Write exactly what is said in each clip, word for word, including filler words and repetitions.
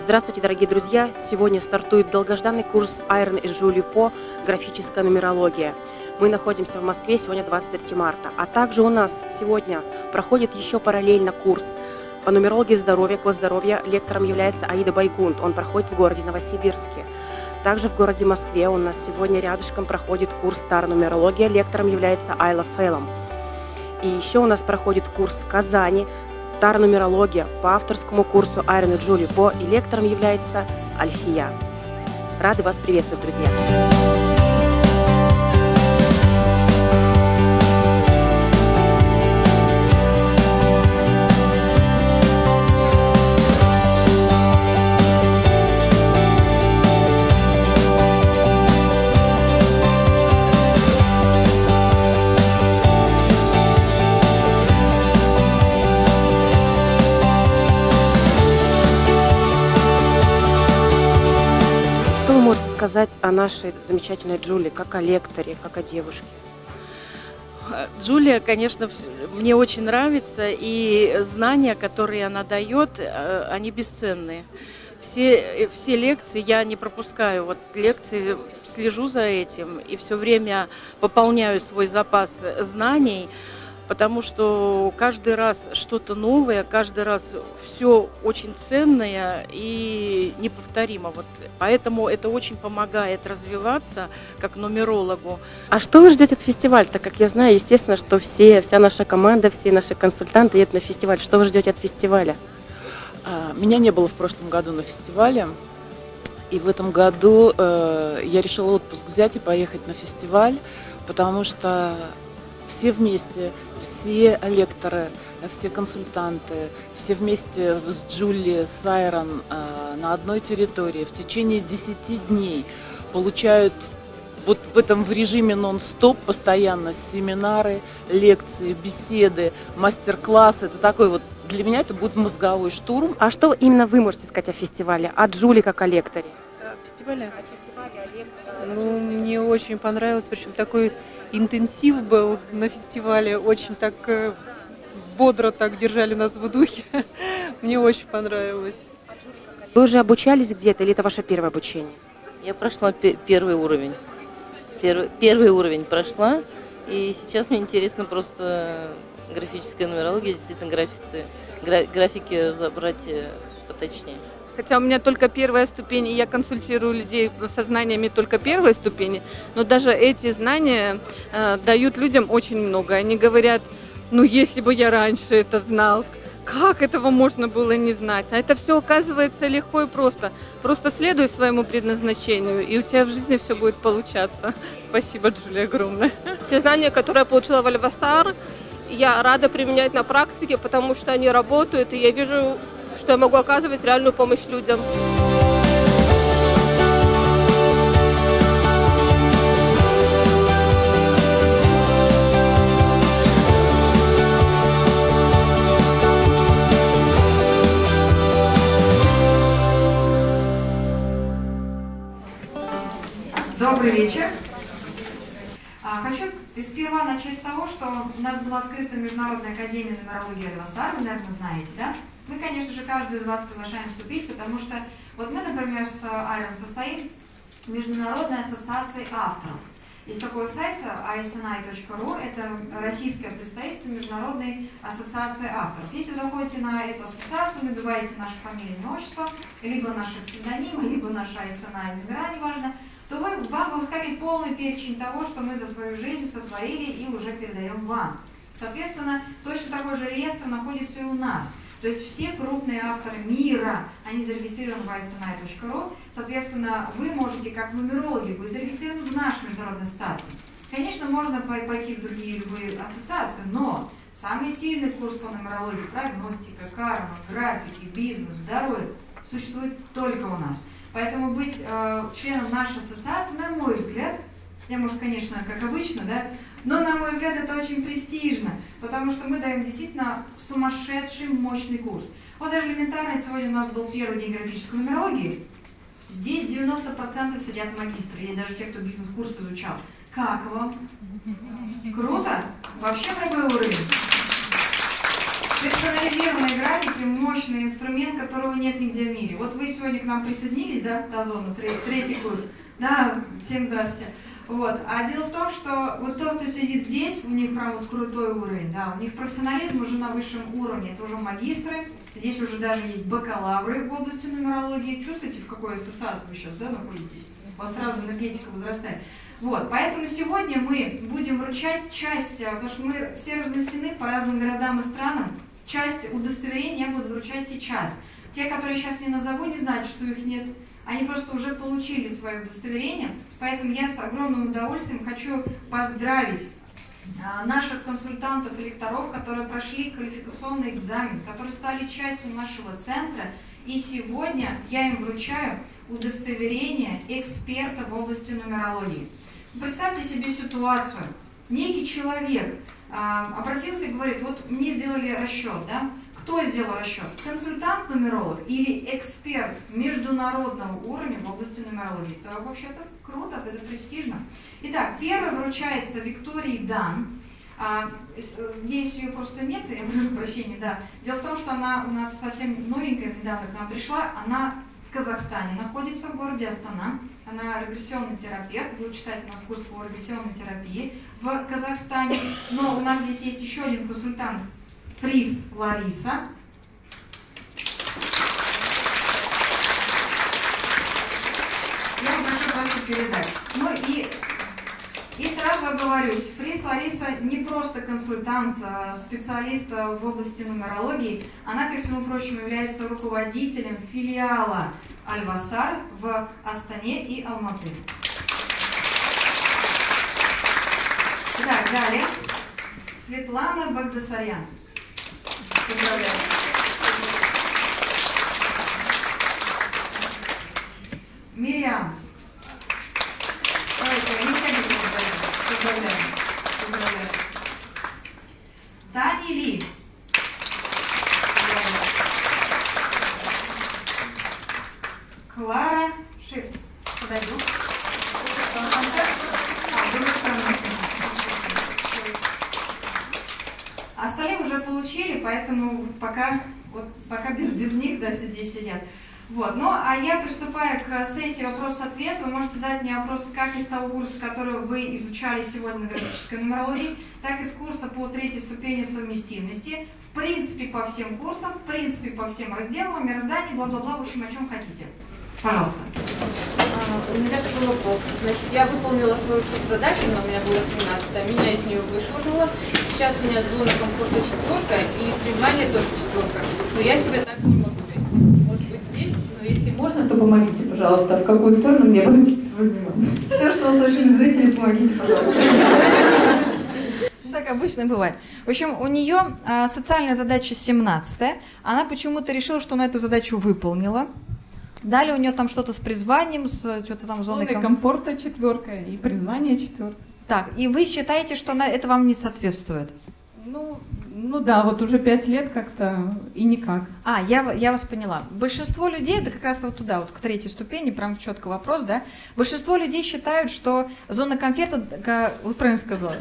Здравствуйте, дорогие друзья! Сегодня стартует долгожданный курс Айрон и Жюли по «Графическая нумерология». Мы находимся в Москве, сегодня двадцать третье марта. А также у нас сегодня проходит еще параллельно курс по нумерологии здоровья, госздоровья. Лектором является Аида Байгунд. Он проходит в городе Новосибирске. Также в городе Москве у нас сегодня рядышком проходит курс «Тара-нумерология». Лектором является Айла Феллом. И еще у нас проходит курс в Казани «Тара-нумерология» по авторскому курсу Айрон и Жюли По, и лектором является Альфия. Рады вас приветствовать, друзья! Что вы можете сказать о нашей замечательной Джулии, как о лекторе, как о девушке? Джулия, конечно, мне очень нравится, и знания, которые она дает, они бесценные. Все, все лекции я не пропускаю, вот лекции слежу за этим и все время пополняю свой запас знаний, потому что каждый раз что-то новое, каждый раз все очень ценное и неповторимо. Вот поэтому это очень помогает развиваться как нумерологу. А что вы ждете от фестиваля? Так как я знаю, естественно, что все, вся наша команда, все наши консультанты едут на фестиваль. Что вы ждете от фестиваля? Меня не было в прошлом году на фестивале. И в этом году э, я решила отпуск взять и поехать на фестиваль, потому что все вместе, все лекторы, все консультанты, все вместе с Джули, с Айрон э, на одной территории в течение десяти дней получают вот в этом в режиме нон-стоп постоянно семинары, лекции, беседы, мастер-классы. Это такой вот, для меня это будет мозговой штурм. А что именно вы можете сказать о фестивале, о Джули как о лекторе? Фестиваля? Ну, мне очень понравилось, причем такой интенсив был на фестивале, очень так э, бодро так держали нас в духе. Мне очень понравилось. Вы уже обучались где-то или это ваше первое обучение? Я прошла первый уровень. Первый, первый уровень прошла, и сейчас мне интересно просто графическая нумерология, действительно графицы, гра, графики разобрать поточнее. Хотя у меня только первая ступень, и я консультирую людей со знаниями только первой ступени, но даже эти знания э, дают людям очень много. Они говорят, ну если бы я раньше это знал, как этого можно было не знать? А это все оказывается легко и просто. Просто следуй своему предназначению, и у тебя в жизни все будет получаться. Спасибо, Джулия, огромное. Те знания, которые я получила в Альвасар, я рада применять на практике, потому что они работают, и я вижу, что я могу оказывать реальную помощь людям. Добрый вечер. Хочу сперва начать с того, что у нас была открыта Международная академия нумерологии Альвасар, вы, наверное, знаете, да? Мы, конечно же, каждый из вас приглашаем вступить, потому что вот мы, например, с Айрон состоим в Международной ассоциации авторов. Есть такой сайт ай эс эн ай точка ру, это российское представительство Международной ассоциации авторов. Если вы заходите на эту ассоциацию, набиваете наше фамилию, имя, отчество, либо наши псевдонимы, либо наши ай эс эн ай номера, неважно, то вы, вам выскакивает полный перечень того, что мы за свою жизнь сотворили и уже передаем вам. Соответственно, точно такой же реестр находится и у нас. То есть все крупные авторы мира, они зарегистрированы в ай эс эн ай точка ру. Соответственно, вы можете, как нумерологи, быть зарегистрированы в нашей международной ассоциации. Конечно, можно пойти в другие любые ассоциации, но самый сильный курс по нумерологии, прогностика, карма, графики, бизнес, здоровье существует только у нас. Поэтому быть э, членом нашей ассоциации, на мой взгляд, я, может, конечно, как обычно, да, но, на мой взгляд, это очень престижно, потому что мы даем действительно сумасшедший, мощный курс. Вот даже элементарно, сегодня у нас был первый день графической нумерологии. Здесь девяносто процентов сидят магистры, есть даже те, кто бизнес-курс изучал. Как вам? Круто? Вообще другой уровень. Персонализированные графики – мощный инструмент, которого нет нигде в мире. Вот вы сегодня к нам присоединились, да, в Тазону, третий курс. Да, всем здравствуйте. Вот. А дело в том, что вот тот, кто сидит здесь, у них прям вот крутой уровень, да, у них профессионализм уже на высшем уровне, это уже магистры, здесь уже даже есть бакалавры в области нумерологии. Чувствуете, в какой ассоциации вы сейчас, да, находитесь? У вас сразу энергетика возрастает. Вот, поэтому сегодня мы будем вручать часть, потому что мы все разнесены по разным городам и странам, часть удостоверений я буду вручать сейчас. Те, которые сейчас не назову, не знают, что их нет. Они просто уже получили свое удостоверение, поэтому я с огромным удовольствием хочу поздравить а, наших консультантов и лекторов, которые прошли квалификационный экзамен, которые стали частью нашего центра, и сегодня я им вручаю удостоверение эксперта в области нумерологии. Представьте себе ситуацию. Некий человек а, обратился и говорит, вот мне сделали расчет, да? Кто сделал расчет? Консультант-нумеролог или эксперт международного уровня в области нумерологии? Это вообще-то круто, это престижно. Итак, первый вручается Виктории Дан. А, здесь ее просто нет, я прошу прощения, да. Дело в том, что она у нас совсем новенькая, недавно к нам пришла. Она в Казахстане находится, в городе Астана. Она регрессионный терапевт, будет читать у нас курс по регрессионной терапии в Казахстане. Но у нас здесь есть еще один консультант, Фрис Лариса. Я вам прошу просто передать. Ну и, и сразу оговорюсь, Фрис Лариса не просто консультант, а специалист в области нумерологии. Она, ко всему прочему, является руководителем филиала Аль-Вассар в Астане и Алматы. Итак, далее. Светлана Багдасарян. Поздравляю. Мириам. Давайте, не ходите, поздравляю. Поздравляю. Тани Ли. Поздравляю. Клара Шиф. Подойду. А, другой стороны. Остальные уже получили, поэтому пока, вот, пока без, без них, да, здесь сидят. Вот. Ну, а я приступаю к сессии вопрос-ответ. Вы можете задать мне вопросы как из того курса, который вы изучали сегодня на графической нумерологии, так и из курса по третьей ступени совместимости. В принципе, по всем курсам, в принципе, по всем разделам, мироздание, бла-бла-бла, в общем, о чем хотите. Пожалуйста. А, у меня такой вопрос. Значит, я выполнила свою задачу, но у меня было семнадцать, меня из нее вышвырнуло. Сейчас у меня зона комфорта четверка и признание тоже четверка. Но я себя так не могу найти. Может быть здесь, но если можно, то помогите, пожалуйста. В какую сторону мне обратить свое внимание? Все, что услышали зрители, помогите, пожалуйста. Так обычно бывает. В общем, у нее а, социальная задача семнадцатая. Она почему-то решила, что она эту задачу выполнила. Далее у нее там что-то с призванием, с что-то там зоной ком... комфорта четверка и призвание четверка. Так, и вы считаете, что она, это вам не соответствует? Ну, ну да, вот уже пять лет как-то и никак. А, я, я вас поняла. Большинство людей, это как раз вот туда, вот к третьей ступени, прям четко вопрос, да? Большинство людей считают, что зона комфорта, вы правильно сказала,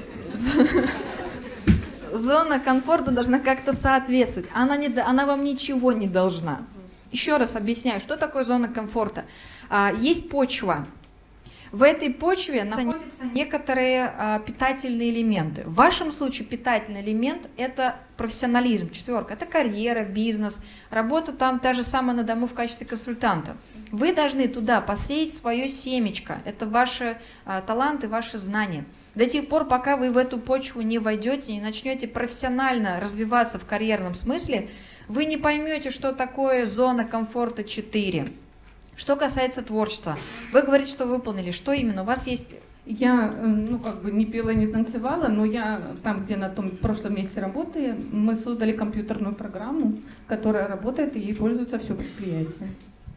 зона комфорта должна как-то соответствовать. Она, не, она вам ничего не должна. Еще раз объясняю, что такое зона комфорта. А, есть почва. В этой почве находятся некоторые а, питательные элементы. В вашем случае питательный элемент – это профессионализм, четверка. Это карьера, бизнес, работа там та же самая на дому в качестве консультанта. Вы должны туда посеять свое семечко. Это ваши а, таланты, ваши знания. До тех пор, пока вы в эту почву не войдете, не начнете профессионально развиваться в карьерном смысле, вы не поймете, что такое зона комфорта четыре. Что касается творчества, вы говорите, что выполнили. Что именно? У вас есть... Я, ну, как бы не пела, не танцевала, но я там, где на том прошлом месте работаю, мы создали компьютерную программу, которая работает, и ей пользуется все предприятие.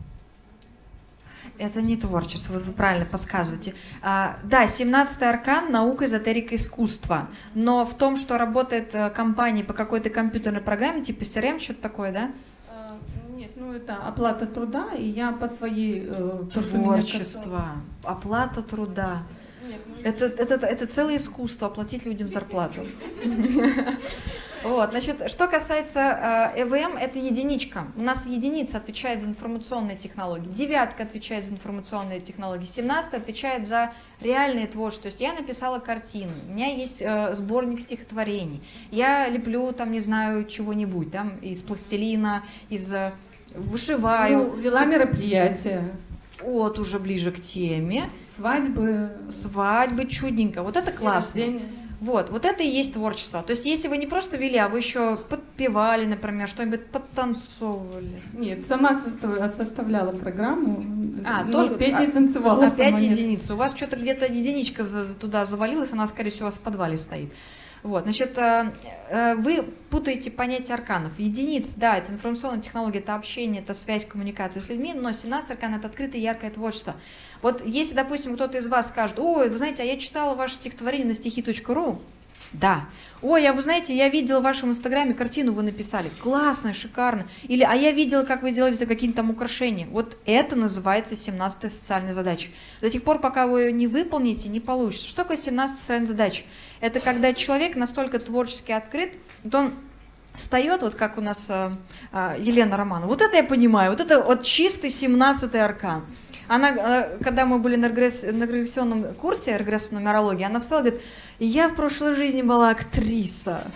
Это не творчество, вот вы правильно подсказываете. А, да, семнадцатый аркан – наука, эзотерика, искусство. Но в том, что работает компания по какой-то компьютерной программе, типа си эр эм, что-то такое, да? А, нет, ну это оплата труда, и я по своей... Э, творчество, оплата труда. Нет, это, это, это целое искусство – оплатить людям зарплату. Вот, значит, что касается э, ЭВМ, это единичка. У нас единица отвечает за информационные технологии, девятка отвечает за информационные технологии, семнадцатая отвечает за реальные творчества. То есть я написала картину, у меня есть э, сборник стихотворений, я леплю там, не знаю, чего-нибудь, там, из пластилина, из... Э, вышиваю. Ну, вела мероприятия. Вот, уже ближе к теме. Свадьбы. Свадьбы, чудненько. Вот это классно. Вот, вот это и есть творчество. То есть, если вы не просто вели, а вы еще подпевали, например, что-нибудь подтанцовывали. Нет, сама составляла программу. А, ну, только петь и танцевала. Опять единица. У вас что-то где-то единичка туда завалилась, она, скорее всего, у вас в подвале стоит. Вот, значит, вы путаете понятие арканов. Единиц, да, это информационная технология, это общение, это связь, коммуникация с людьми, но семнадцатый аркан – это открытое, яркое творчество. Вот если, допустим, кто-то из вас скажет: ой, вы знаете, а я читала ваше стихотворение на стихи точка ру, да. Ой, а вы знаете, я видела в вашем инстаграме картину, вы написали, классно, шикарно. Или, а я видела, как вы сделали какие-то там украшения. Вот это называется семнадцатая социальная задача. До тех пор, пока вы ее не выполните, не получится. Что такое семнадцатая социальная задача? Это когда человек настолько творчески открыт, вот он встает, вот как у нас э, э, Елена Романова. Вот это я понимаю, вот это вот чистый семнадцатый аркан. Она, когда мы были на, регресс, на регрессионном курсе, регрессионной нумерологии, она встала и говорит: я в прошлой жизни была актриса.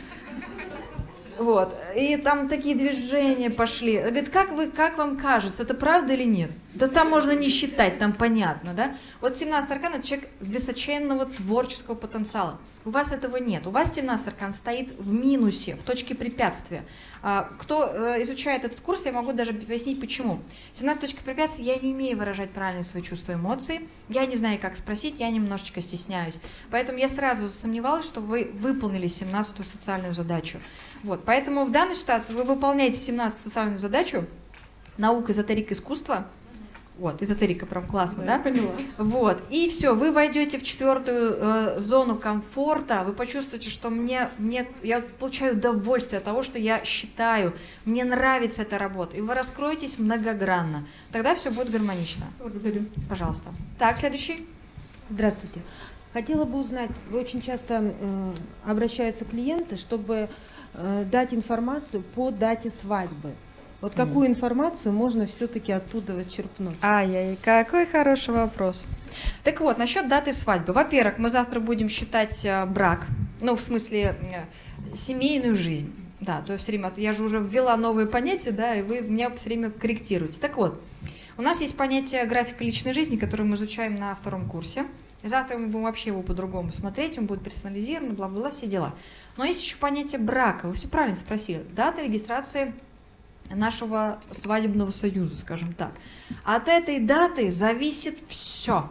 Вот. И там такие движения пошли. Говорит, как, вы, как вам кажется, это правда или нет? Да там можно не считать, там понятно, да? Вот семнадцатый аркан – это человек высоченного творческого потенциала. У вас этого нет. У вас семнадцатый аркан стоит в минусе, в точке препятствия. Кто изучает этот курс, я могу даже пояснить, почему. семнадцатая точка препятствия, я не умею выражать правильно свои чувства и эмоции, я не знаю, как спросить, я немножечко стесняюсь. Поэтому я сразу засомневалась, что вы выполнили семнадцатую социальную задачу. Вот. Поэтому в данной ситуации вы выполняете семнадцатую социальную задачу, наука, эзотерика, искусство. Вот, эзотерика прям классно, да? Да, поняла. Вот, и все, вы войдете в четвертую э, зону комфорта, вы почувствуете, что мне, мне, я получаю удовольствие от того, что я считаю, мне нравится эта работа, и вы раскроетесь многогранно. Тогда все будет гармонично. Благодарю. Пожалуйста. Так, следующий. Здравствуйте. Хотела бы узнать, вы очень часто э, обращаются клиенты, чтобы э, дать информацию по дате свадьбы. Вот какую информацию можно все-таки оттуда черпнуть? Ай-яй, какой хороший вопрос. Так вот, насчет даты свадьбы. Во-первых, мы завтра будем считать э, брак, ну, в смысле, э, семейную жизнь. Да, то есть все время, я же уже ввела новые понятия, да, и вы меня все время корректируете. Так вот, у нас есть понятие графика личной жизни, которое мы изучаем на втором курсе. И завтра мы будем вообще его по-другому смотреть, он будет персонализирован, бла-бла-бла, все дела. Но есть еще понятие брака. Вы все правильно спросили. Дата регистрации нашего свадебного союза, скажем так. От этой даты зависит все.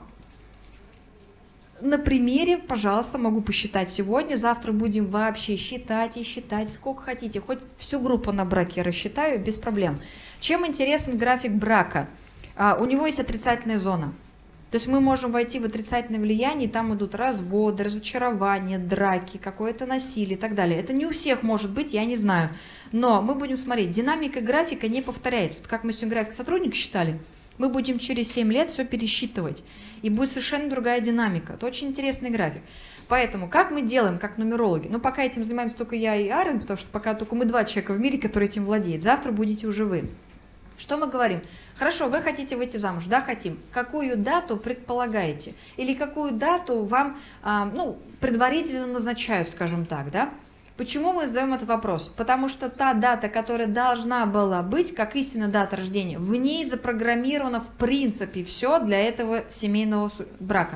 На примере, пожалуйста, могу посчитать сегодня, завтра будем вообще считать и считать, сколько хотите, хоть всю группу на браке рассчитаю, без проблем. Чем интересен график брака? А, у него есть отрицательная зона. То есть мы можем войти в отрицательное влияние, и там идут разводы, разочарования, драки, какое-то насилие и так далее. Это не у всех может быть, я не знаю. Но мы будем смотреть, динамика графика не повторяется. Вот как мы сегодня график сотрудника считали, мы будем через семь лет все пересчитывать. И будет совершенно другая динамика. Это очень интересный график. Поэтому как мы делаем, как нумерологи? Ну, пока этим занимаемся только я и Арен, потому что пока только мы два человека в мире, которые этим владеют. Завтра будете уже вы. Что мы говорим? Хорошо, вы хотите выйти замуж? Да, хотим. Какую дату предполагаете? Или какую дату вам а, ну, предварительно назначают, скажем так, да? Почему мы задаем этот вопрос? Потому что та дата, которая должна была быть, как истинная дата рождения, в ней запрограммировано в принципе все для этого семейного брака.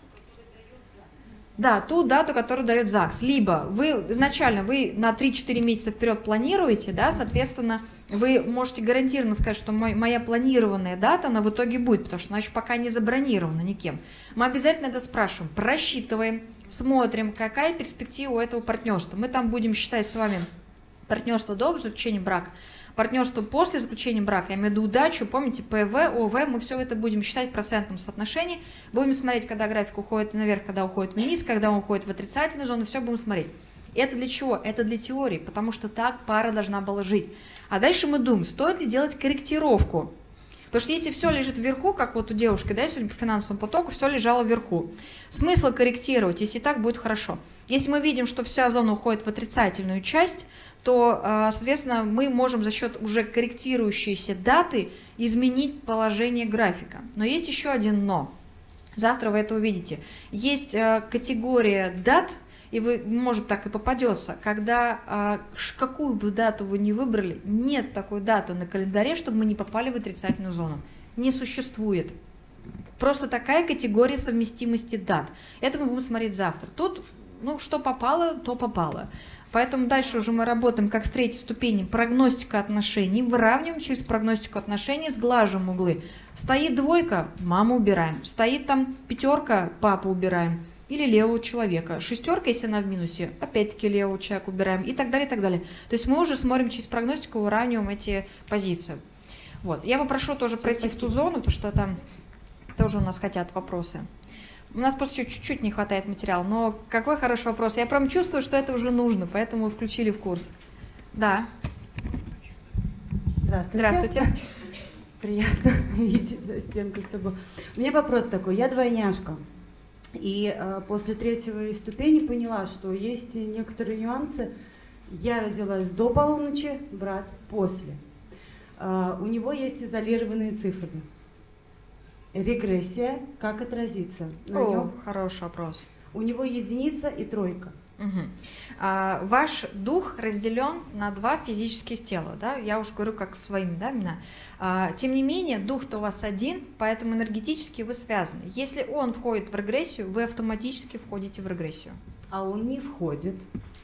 Да, ту дату, которую дает ЗАГС. Либо вы изначально вы на три-четыре месяца вперед планируете, да, соответственно, вы можете гарантированно сказать, что мой, моя планированная дата, она в итоге будет, потому что она еще пока не забронирована никем. Мы обязательно это спрашиваем, просчитываем, смотрим, какая перспектива у этого партнерства. Мы там будем считать с вами партнерство до заключения брака, партнерство после заключения брака, я имею в виду удачу, помните, ПВ, ОВ, мы все это будем считать в процентном соотношении, будем смотреть, когда график уходит наверх, когда уходит вниз, когда он уходит в отрицательную зону, все будем смотреть. Это для чего? Это для теории, потому что так пара должна была жить. А дальше мы думаем, стоит ли делать корректировку. Потому что если все лежит вверху, как вот у девушки, да, сегодня по финансовому потоку, все лежало вверху. Смысла корректировать, если так будет хорошо. Если мы видим, что вся зона уходит в отрицательную часть, то, соответственно, мы можем за счет уже корректирующейся даты изменить положение графика. Но есть еще один но. Завтра вы это увидите. Есть категория дат, и вы, может, так и попадется, когда какую бы дату вы ни выбрали, нет такой даты на календаре, чтобы мы не попали в отрицательную зону. Не существует. Просто такая категория совместимости дат. Это мы будем смотреть завтра. Тут, ну, что попало, то попало. Поэтому дальше уже мы работаем как с третьей ступени прогностика отношений, выравниваем через прогностику отношений, сглаживаем углы. Стоит двойка, маму убираем. Стоит там пятерка, папу убираем. Или левого человека. Шестерка, если она в минусе, опять-таки левого человека убираем. И так далее, и так далее. То есть мы уже смотрим через прогностику, выравниваем эти позиции. Вот. Я попрошу тоже пройти в ту зону, потому что там тоже у нас хотят вопросы. У нас просто чуть-чуть не хватает материала, но какой хороший вопрос. Я прям чувствую, что это уже нужно, поэтому включили в курс. Да. Здравствуйте. Здравствуйте. Приятно видеть за стенкой, кто был. У меня вопрос такой. Я двойняшка. И э, после третьей ступени поняла, что есть некоторые нюансы. Я родилась до полуночи, брат после. Э, у него есть изолированные цифры. Регрессия, как отразится на О, нем? хороший вопрос. У него единица и тройка. Угу. А, ваш дух разделен на два физических тела, да? Я уж говорю как своим, да, именно. А, тем не менее, дух-то у вас один, поэтому энергетически вы связаны. Если он входит в регрессию, вы автоматически входите в регрессию. А он не входит.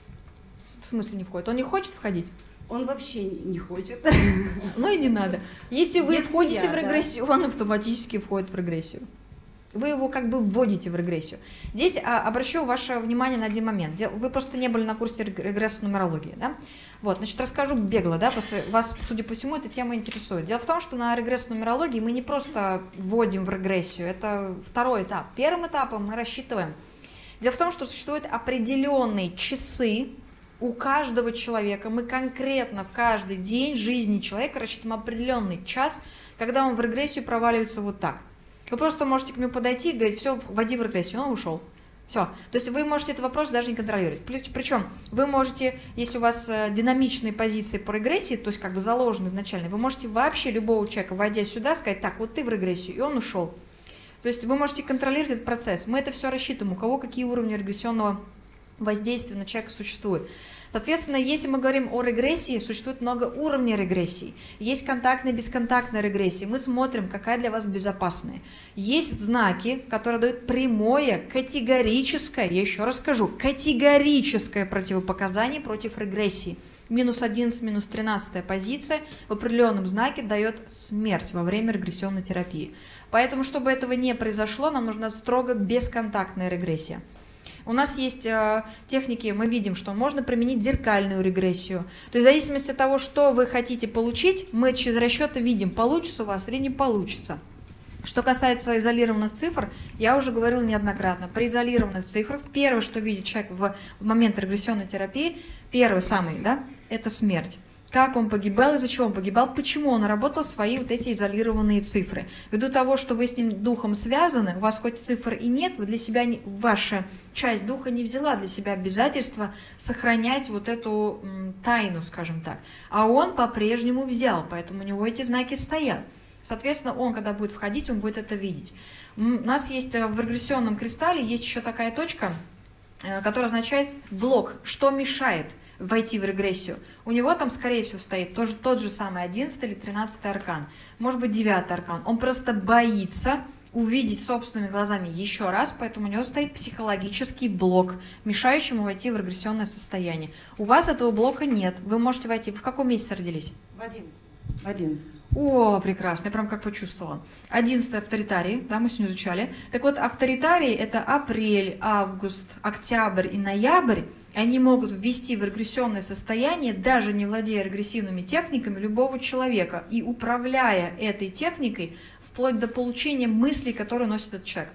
В смысле не входит? Он не хочет входить? Он вообще не хочет. Ну и не надо. Если вы Если входите я, в регрессию, да, он автоматически входит в регрессию. Вы его как бы вводите в регрессию. Здесь а, обращу ваше внимание на один момент. Вы просто не были на курсе регрессной нумерологии, да? Вот, значит, расскажу бегло, да, просто вас, судя по всему, эта тема интересует. Дело в том, что на регрессной нумерологии мы не просто вводим в регрессию, это второй этап. Первым этапом мы рассчитываем. Дело в том, что существуют определенные часы у каждого человека. Мы конкретно в каждый день жизни человека рассчитываем определенный час, когда он в регрессию проваливается вот так. Вы просто можете к нему подойти и говорить: все, вводи в регрессию, он ушел. Все. То есть вы можете этот вопрос даже не контролировать. Причем вы можете, если у вас динамичные позиции по регрессии, то есть как бы заложены изначально, вы можете вообще любого человека, войдя сюда, сказать: так, вот ты в регрессию, и он ушел. То есть вы можете контролировать этот процесс. Мы это все рассчитываем, у кого какие уровни регрессионного воздействия на человека существует. Соответственно, если мы говорим о регрессии, существует много уровней регрессии. Есть контактная и бесконтактная регрессия. Мы смотрим, какая для вас безопасная. Есть знаки, которые дают прямое, категорическое, я еще раз скажу, категорическое противопоказание против регрессии. Минус одиннадцать, минус тринадцатая позиция в определенном знаке дает смерть во время регрессионной терапии. Поэтому, чтобы этого не произошло, нам нужна строго бесконтактная регрессия. У нас есть э, техники, мы видим, что можно применить зеркальную регрессию. То есть в зависимости от того, что вы хотите получить, мы через расчеты видим, получится у вас или не получится. Что касается изолированных цифр, я уже говорила неоднократно, при изолированных цифрах первое, что видит человек в, в момент регрессионной терапии, первый самый, да, это смерть. Как он погибал, из-за чего он погибал, почему он наработал свои вот эти изолированные цифры. Ввиду того, что вы с ним духом связаны, у вас хоть цифр и нет, вы для себя, не, ваша часть духа не взяла для себя обязательства сохранять вот эту м, тайну, скажем так. А он по-прежнему взял, поэтому у него эти знаки стоят. Соответственно, он, когда будет входить, он будет это видеть. У нас есть в регрессионном кристалле есть еще такая точка, которая означает блок, что мешает войти в регрессию. У него там, скорее всего, стоит тоже тот же самый одиннадцатый или тринадцатый аркан, может быть, девятый аркан. Он просто боится увидеть собственными глазами еще раз, поэтому у него стоит психологический блок, мешающий ему войти в регрессионное состояние. У вас этого блока нет. Вы можете войти. Вы в каком месяце родились? В одиннадцатом. В одиннадцатом. О, прекрасно, я прям как почувствовала. Одиннадцатый авторитарий, да, мы сегодня изучали. Так вот, авторитарии — это апрель, август, октябрь и ноябрь. Они могут ввести в регрессионное состояние, даже не владея регрессивными техниками, любого человека и управляя этой техникой вплоть до получения мыслей, которые носит этот человек.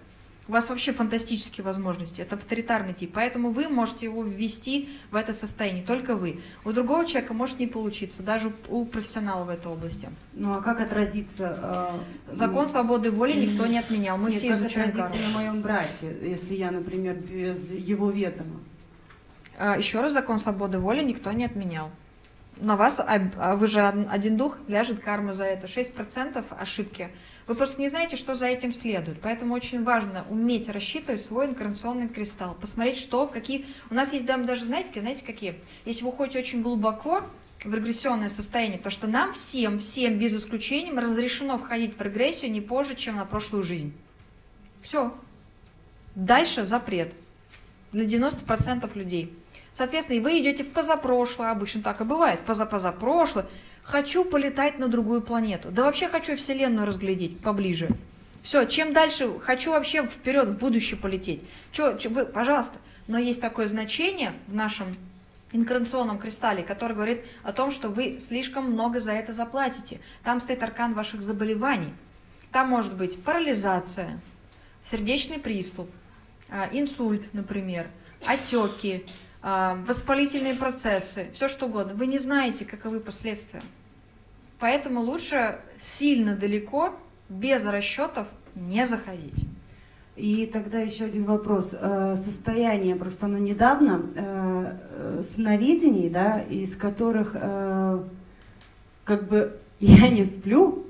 У вас вообще фантастические возможности, это авторитарный тип, поэтому вы можете его ввести в это состояние, только вы. У другого человека может не получиться, даже у профессионала в этой области. Ну а как отразится... Э, Закон свободы воли никто не отменял, мы Нет, все как изучаем отразится карму. на моем брате, если я, например, без его ведома? А, еще раз, закон свободы воли никто не отменял. На вас, а вы же один дух, ляжет карма за это. шесть процентов ошибки. Вы просто не знаете, что за этим следует. Поэтому очень важно уметь рассчитывать свой инкарнационный кристалл. Посмотреть, что, какие... У нас есть даже, знаете, знаете, какие? Если вы уходите очень глубоко в регрессионное состояние, потому что нам всем, всем без исключения разрешено входить в регрессию не позже, чем на прошлую жизнь. Все. Дальше запрет. Для девяноста процентов людей. Соответственно, и вы идете в позапрошлое, обычно так и бывает, в позапозапрошлое. Хочу полетать на другую планету. Да вообще хочу Вселенную разглядеть поближе. Все, чем дальше, хочу вообще вперед, в будущее полететь. Че, че, вы, пожалуйста. Но есть такое значение в нашем инкарнационном кристалле, который говорит о том, что вы слишком много за это заплатите. Там стоит аркан ваших заболеваний. Там может быть парализация, сердечный приступ, инсульт, например, отеки, воспалительные процессы, все что угодно. Вы не знаете, каковы последствия. Поэтому лучше сильно далеко, без расчетов, не заходить. И тогда еще один вопрос. Состояние, просто оно недавно, сновидений, да, из которых как бы я не сплю,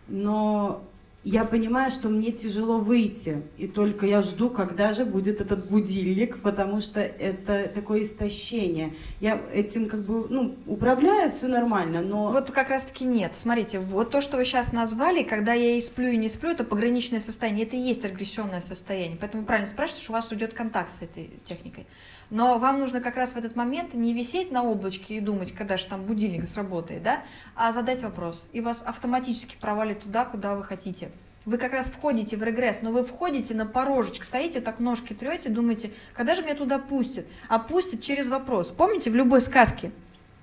но я понимаю, что мне тяжело выйти, и только я жду, когда же будет этот будильник, потому что это такое истощение. Я этим как бы, ну, управляю, все нормально, но... Вот как раз-таки нет. Смотрите, вот то, что вы сейчас назвали, когда я и сплю, и не сплю, это пограничное состояние, это и есть регрессионное состояние. Поэтому правильно спрашиваете, что у вас уйдет контакт с этой техникой. Но вам нужно как раз в этот момент не висеть на облачке и думать, когда же там будильник сработает, да, а задать вопрос. И вас автоматически провалит туда, куда вы хотите. Вы как раз входите в регресс, но вы входите на порожечек, стоите, так ножки трете, думаете, когда же меня туда пустят? А пустят через вопрос. Помните в любой сказке?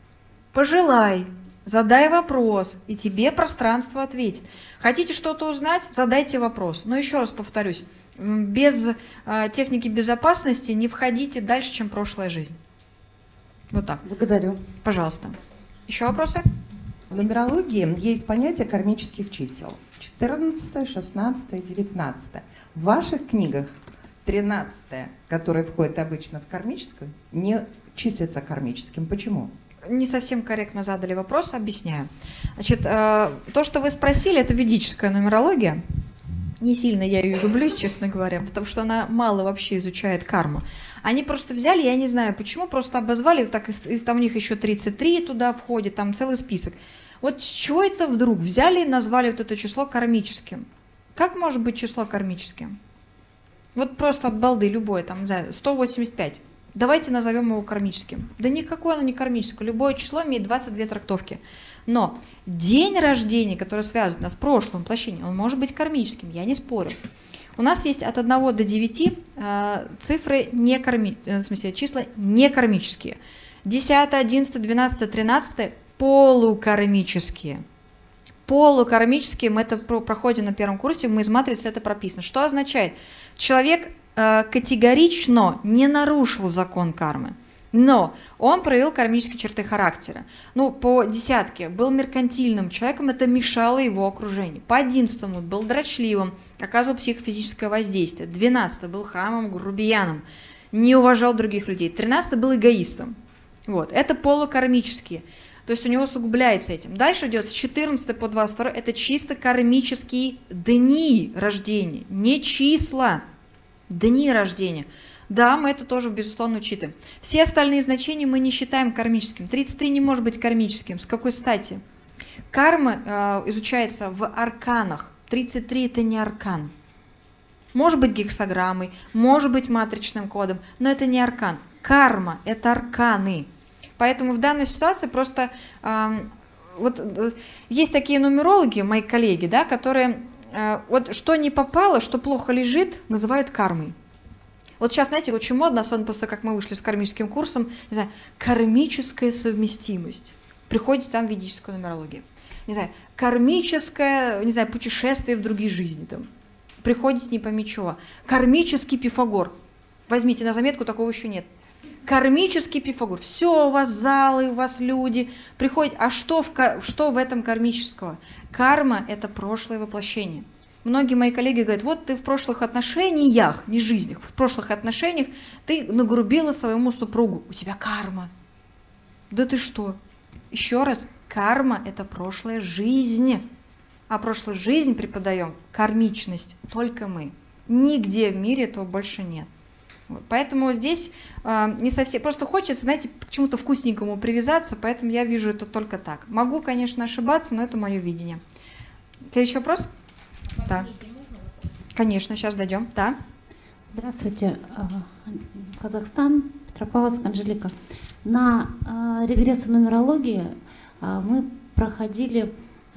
Пожелай, задай вопрос, и тебе пространство ответит. Хотите что-то узнать? Задайте вопрос. Но еще раз повторюсь, без э, техники безопасности не входите дальше, чем прошлая жизнь. Вот так. Благодарю. Пожалуйста. Еще вопросы? В нумерологии есть понятие кармических чисел. четырнадцатое, шестнадцатое, девятнадцатое. В ваших книгах тринадцатое, которое входит обычно в кармическую, не числится кармическим. Почему? Не совсем корректно задали вопрос, объясняю. Значит, э, то, что вы спросили, это ведическая нумерология. Не сильно я ее люблю, честно говоря, потому что она мало вообще изучает карму. Они просто взяли, я не знаю почему, просто обозвали, так, из, из, там у них еще тридцать три туда входит, там целый список. Вот с чего это вдруг взяли и назвали вот это число кармическим? Как может быть число кармическим? Вот просто от балды любое, там, не знаю, сто восемьдесят пять. Давайте назовем его кармическим. Да никакое оно не кармическое. Любое число имеет двадцать две трактовки. Но день рождения, который связан с прошлым воплощением, он может быть кармическим, я не спорю. У нас есть от одного до девяти э, цифры не карми... в смысле, числа не кармические. десятое, одиннадцатое, двенадцатое, тринадцатое полукармические. Полукармические, мы это проходим на первом курсе, мы из матрицы это прописано. Что означает? Человек э, категорично не нарушил закон кармы, но он проявил кармические черты характера. Ну, по десятке был меркантильным человеком, это мешало его окружению. По одиннадцатому был дрочливым, оказывал психофизическое воздействие. двенадцатый был хамом, грубияном, не уважал других людей. тринадцатый был эгоистом. Вот, это полукармические. То есть у него усугубляется этим. Дальше идет с четырнадцатого по двадцать второй, это чисто кармические дни рождения, не числа, дни рождения. Да, мы это тоже, безусловно, учитываем. Все остальные значения мы не считаем кармическим. тридцать три не может быть кармическим. С какой стати? Карма э, изучается в арканах. тридцать три это не аркан. Может быть гексаграммой, может быть матричным кодом, но это не аркан. Карма – это арканы. Поэтому в данной ситуации просто э, вот э, есть такие нумерологи, мои коллеги, да, которые э, вот что не попало, что плохо лежит, называют кармой. Вот сейчас, знаете, очень модно, особенно после того, как мы вышли с кармическим курсом, не знаю, кармическая совместимость. Приходите там в ведическую нумерологию. Не знаю, кармическое, не знаю, путешествие в другие жизни там. приходите не пойми чего. Кармический Пифагор. Возьмите на заметку, такого еще нет. Кармический Пифагор. Все, у вас залы, у вас люди приходят. А что в, что в этом кармического? Карма – это прошлое воплощение. Многие мои коллеги говорят, вот ты в прошлых отношениях, не жизнях, в прошлых отношениях ты нагрубила своему супругу. У тебя карма. Да ты что? Еще раз, карма – это прошлая жизнь. А прошлую жизнь преподаем, кармичность, только мы. Нигде в мире этого больше нет. Вот. Поэтому здесь э, не совсем, просто хочется, знаете, к чему-то вкусненькому привязаться, поэтому я вижу это только так. Могу, конечно, ошибаться, но это мое видение. Следующий вопрос? Да. Конечно, сейчас дойдем. Да. Здравствуйте, Казахстан, Петропавловск, Анжелика. На регрессу нумерологии мы проходили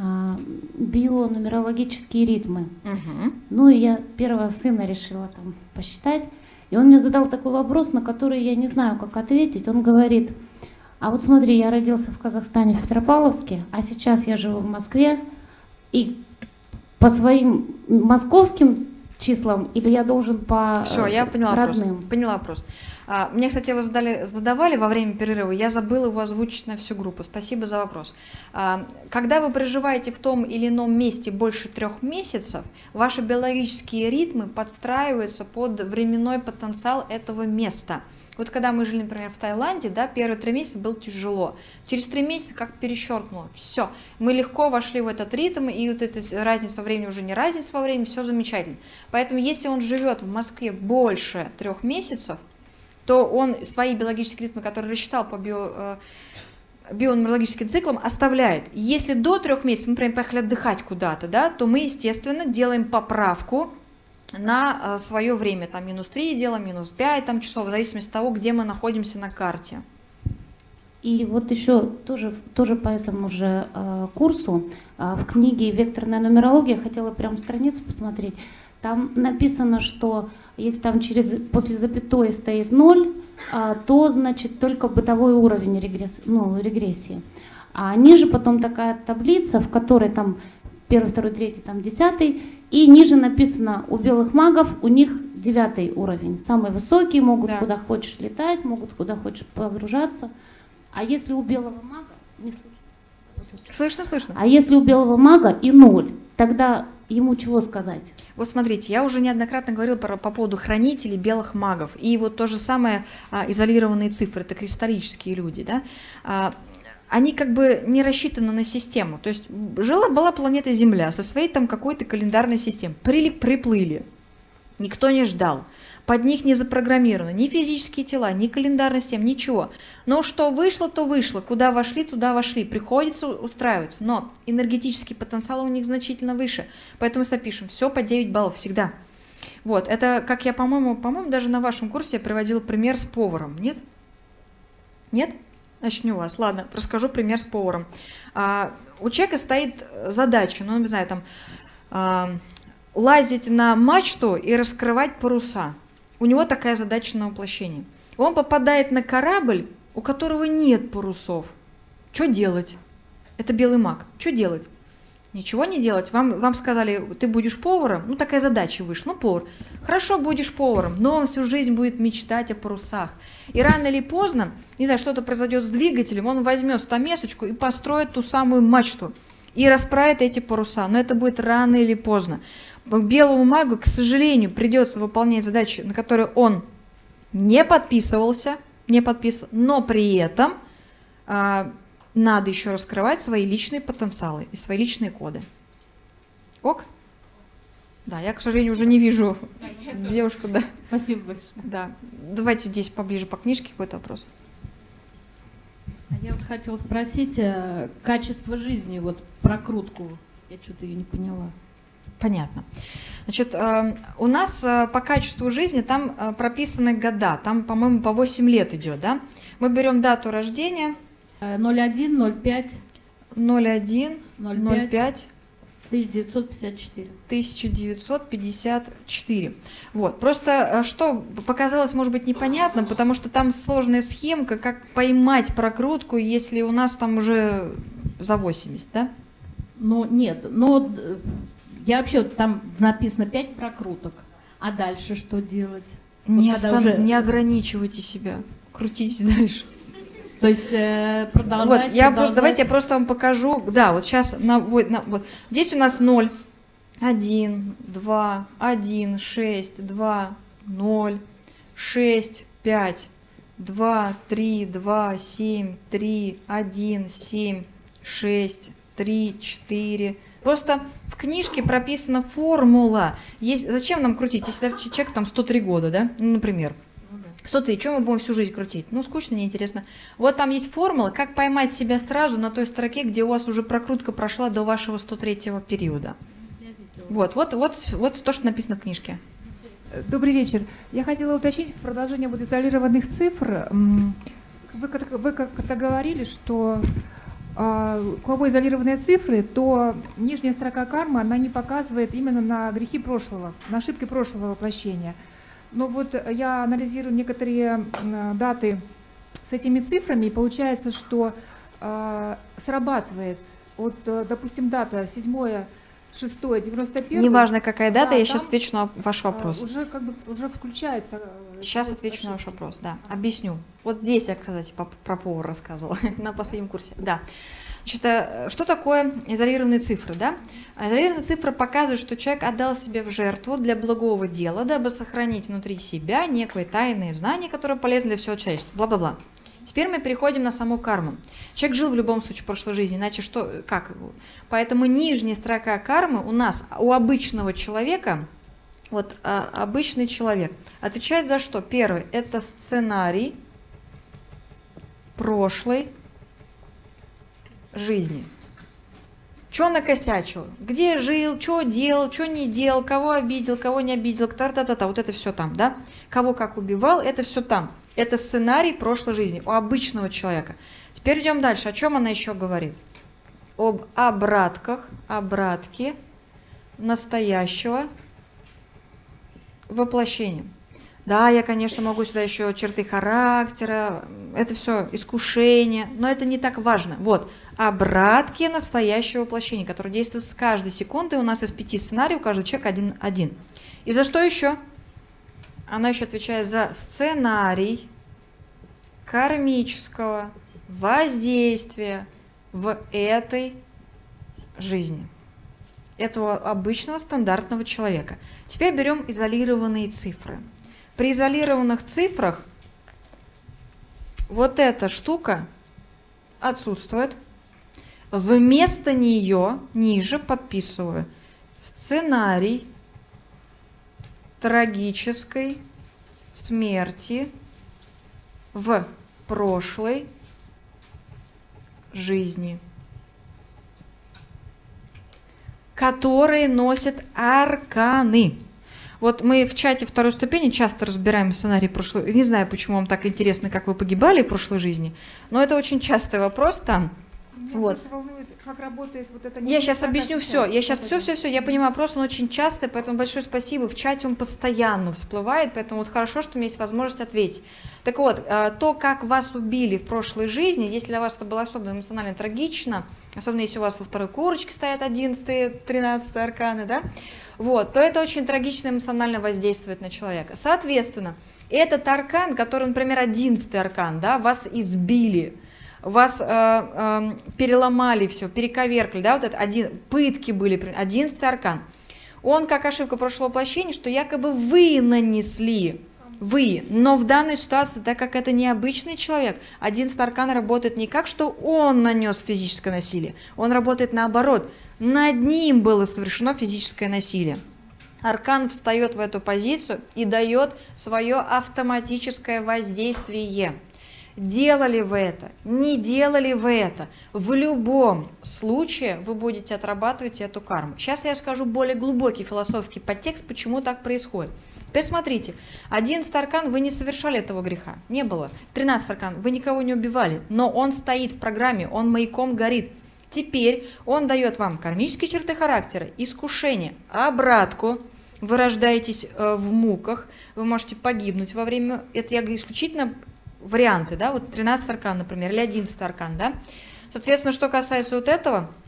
бионумерологические ритмы. Угу. Ну и я первого сына решила там посчитать. И он мне задал такой вопрос, на который я не знаю, как ответить. Он говорит, а вот смотри, я родился в Казахстане, в Петропавловске, а сейчас я живу в Москве, и по своим московским числам, или я должен по Все, я поняла родным? вопрос. Поняла вопрос. А, мне, кстати, его задали, задавали во время перерыва, я забыла его озвучить на всю группу. Спасибо за вопрос. А, когда вы проживаете в том или ином месте больше трех месяцев, ваши биологические ритмы подстраиваются под временной потенциал этого места. Вот когда мы жили, например, в Таиланде, да, первые три месяца было тяжело. Через три месяца как перещелкнуло. Все. Мы легко вошли в этот ритм, и вот эта разница во времени уже не разница во времени, все замечательно. Поэтому если он живет в Москве больше трех месяцев, то он свои биологические ритмы, которые рассчитал по био, бионумерологическим циклам, оставляет. Если до трех месяцев мы, например, поехали отдыхать куда-то, да, то мы, естественно, делаем поправку на свое время, там минус три делаем, минус пять там, часов, в зависимости от того, где мы находимся на карте. И вот еще тоже, тоже по этому же э, курсу э, в книге «Векторная нумерология» хотела прям страницу посмотреть. Там написано, что если там через, после запятой стоит ноль, э, то значит только бытовой уровень регресс, ну, регрессии. А ниже потом такая таблица, в которой там первый, второй, третий, там десятый, и ниже написано у белых магов, у них девятый уровень. Самые высокие, могут да. куда хочешь летать, могут куда хочешь погружаться. А если у белого мага, не слышно? Слышно, слышно. А если у белого мага и ноль, тогда ему чего сказать? Вот смотрите, я уже неоднократно говорила про, по поводу хранителей белых магов. И вот то же самое а, изолированные цифры, это кристаллические люди, да? А, они как бы не рассчитаны на систему. То есть жила-была планета Земля со своей там какой-то календарной системой. Прили, приплыли, никто не ждал. Под них не запрограммировано ни физические тела, ни календарная система, ничего. Но что вышло, то вышло. Куда вошли, туда вошли. Приходится устраиваться. Но энергетический потенциал у них значительно выше. Поэтому мы пишем все по девять баллов всегда. Вот, это, как я, по-моему, по-моему, даже на вашем курсе я приводила пример с поваром. Нет? Нет? Значит, не у вас. Ладно, расскажу пример с поваром. А, у человека стоит задача, ну, не знаю, там, а, лазить на мачту и раскрывать паруса. У него такая задача на воплощение. Он попадает на корабль, у которого нет парусов. Что делать? Это белый маг. Что делать? Ничего не делать. Вам, вам сказали, ты будешь поваром. Ну, такая задача вышла. Ну, повар. Хорошо, будешь поваром, но он всю жизнь будет мечтать о парусах. И рано или поздно, не знаю, что-то произойдет с двигателем, он возьмет стамесочку и построит ту самую мачту. И расправит эти паруса. Но это будет рано или поздно. Белому магу, к сожалению, придется выполнять задачи, на которые он не подписывался, не подписывал, но при этом а, надо еще раскрывать свои личные потенциалы и свои личные коды. Ок? Да, я, к сожалению, уже не вижу девушку, да. Спасибо большое. Да. Давайте здесь поближе по книжке какой-то вопрос. Я вот хотела спросить, качество жизни, вот прокрутку, я что-то ее не поняла. Понятно. Значит, у нас по качеству жизни там прописаны года, там, по-моему, по восемь лет идет, да? Мы берем дату рождения. ноль один ноль пять ноль один ноль пять тысяча девятьсот пятьдесят четыре. тысяча девятьсот пятьдесят четыре. Вот. Просто что показалось, может быть, непонятным, потому что там сложная схемка, как поймать прокрутку, если у нас там уже за восемьдесят, да? Ну, нет, но я вообще, там написано пять прокруток, а дальше что делать? Не, Вот когда остан... уже- не ограничивайте себя, крутитесь дальше. То есть э, продолжать, Вот, я просто, продолжать. давайте я просто вам покажу. Да, вот сейчас, на, вот, на, вот. Здесь у нас ноль, один, два, один, шесть, два, ноль, шесть, пять, два, три, два, семь, три, один, семь, шесть, три, четыре. Просто в книжке прописана формула. Есть, зачем нам крутить, если человек там сто три года, да, ну, например. сто три, что мы будем всю жизнь крутить? Ну, скучно, неинтересно. Вот там есть формула, как поймать себя сразу на той строке, где у вас уже прокрутка прошла до вашего сто третьего периода. Вот, вот, вот, вот то, что написано в книжке. Добрый вечер. Я хотела уточнить в продолжение вот изолированных цифр. М, Вы, как- вы как-то говорили, что а, у кого изолированные цифры, то нижняя строка кармы, она не показывает именно на грехи прошлого, на ошибки прошлого воплощения. Но вот я анализирую некоторые м, даты с этими цифрами, и получается, что а, срабатывает, вот, э, допустим, дата седьмое, шестое, девяносто первое. Неважно, какая дата, Да, я сейчас там, отвечу на ваш а, вопрос. Уже как бы уже включается. э, Сейчас вот отвечу на ошибки. ваш вопрос, да. Объясню. Вот здесь я, кстати, по- про повар рассказывала на последнем курсе. Да. Значит, э, что такое изолированные цифры, да? Изолированные цифры показывают, что человек отдал себя в жертву для благого дела, дабы сохранить внутри себя некое тайное знание, которое полезно для всего человечества. Бла-бла-бла. Теперь мы переходим на саму карму. Человек жил в любом случае в прошлой жизни, иначе что, как? Поэтому нижняя строка кармы у нас, у обычного человека, вот а, обычный человек, отвечает за что? Первый – это сценарий прошлой жизни. Что накосячил? Где жил, что делал, что не делал, кого обидел, кого не обидел, та-та-та-та, вот это все там, да? Кого как убивал, это все там. Это сценарий прошлой жизни у обычного человека. Теперь идем дальше. О чем она еще говорит? Об обратках, обратке настоящего воплощения. Да, я, конечно, могу сюда еще черты характера, это все искушение, но это не так важно. Вот, обратки настоящего воплощения, которые действуют с каждой секунды. У нас из пяти сценариев, у каждого человека один, один. И за что еще? Она еще отвечает за сценарий кармического воздействия в этой жизни. Этого обычного стандартного человека. Теперь берем изолированные цифры. При изолированных цифрах вот эта штука отсутствует. Вместо нее ниже подписываю сценарий трагической смерти в прошлой жизни, которые носят арканы. Вот мы в чате второй ступени часто разбираем сценарий прошлой. Не знаю, почему вам так интересно, как вы погибали в прошлой жизни, но это очень частый вопрос там. Меня Вот. больше волнует, как работает вот это. Я сейчас как объясню это все. Я сейчас как все, это? все, все. Я понимаю, вопрос он очень частый, поэтому большое спасибо. В чате он постоянно всплывает, поэтому вот хорошо, что у меня есть возможность ответить. Так вот, э, то, как вас убили в прошлой жизни, если для вас это было особенно эмоционально трагично, особенно если у вас во второй курочке стоят одиннадцатый, тринадцатый арканы, да, вот, то это очень трагично эмоционально воздействует на человека. Соответственно, этот аркан, который, например, одиннадцатый аркан, да, вас избили, вас э, э, переломали все, перековеркали, да, вот это один, пытки были, одиннадцатый аркан. Он как ошибка прошлого воплощения, что якобы вы нанесли, вы, но в данной ситуации, так как это необычный человек, одиннадцатый аркан работает не как, что он нанес физическое насилие, он работает наоборот, над ним было совершено физическое насилие. Аркан встает в эту позицию и дает свое автоматическое воздействие. Делали вы это, не делали вы это, в любом случае вы будете отрабатывать эту карму. Сейчас я расскажу более глубокий философский подтекст, почему так происходит. Теперь смотрите, одиннадцатый аркан, вы не совершали этого греха, не было. тринадцатый аркан, вы никого не убивали, но он стоит в программе, он маяком горит. Теперь он дает вам кармические черты характера, искушение, обратку. Вы рождаетесь э, в муках, вы можете погибнуть во время, это я говорю исключительно варианты, да, вот тринадцатый аркан, например, или одиннадцатый аркан, да. Соответственно, что касается вот этого,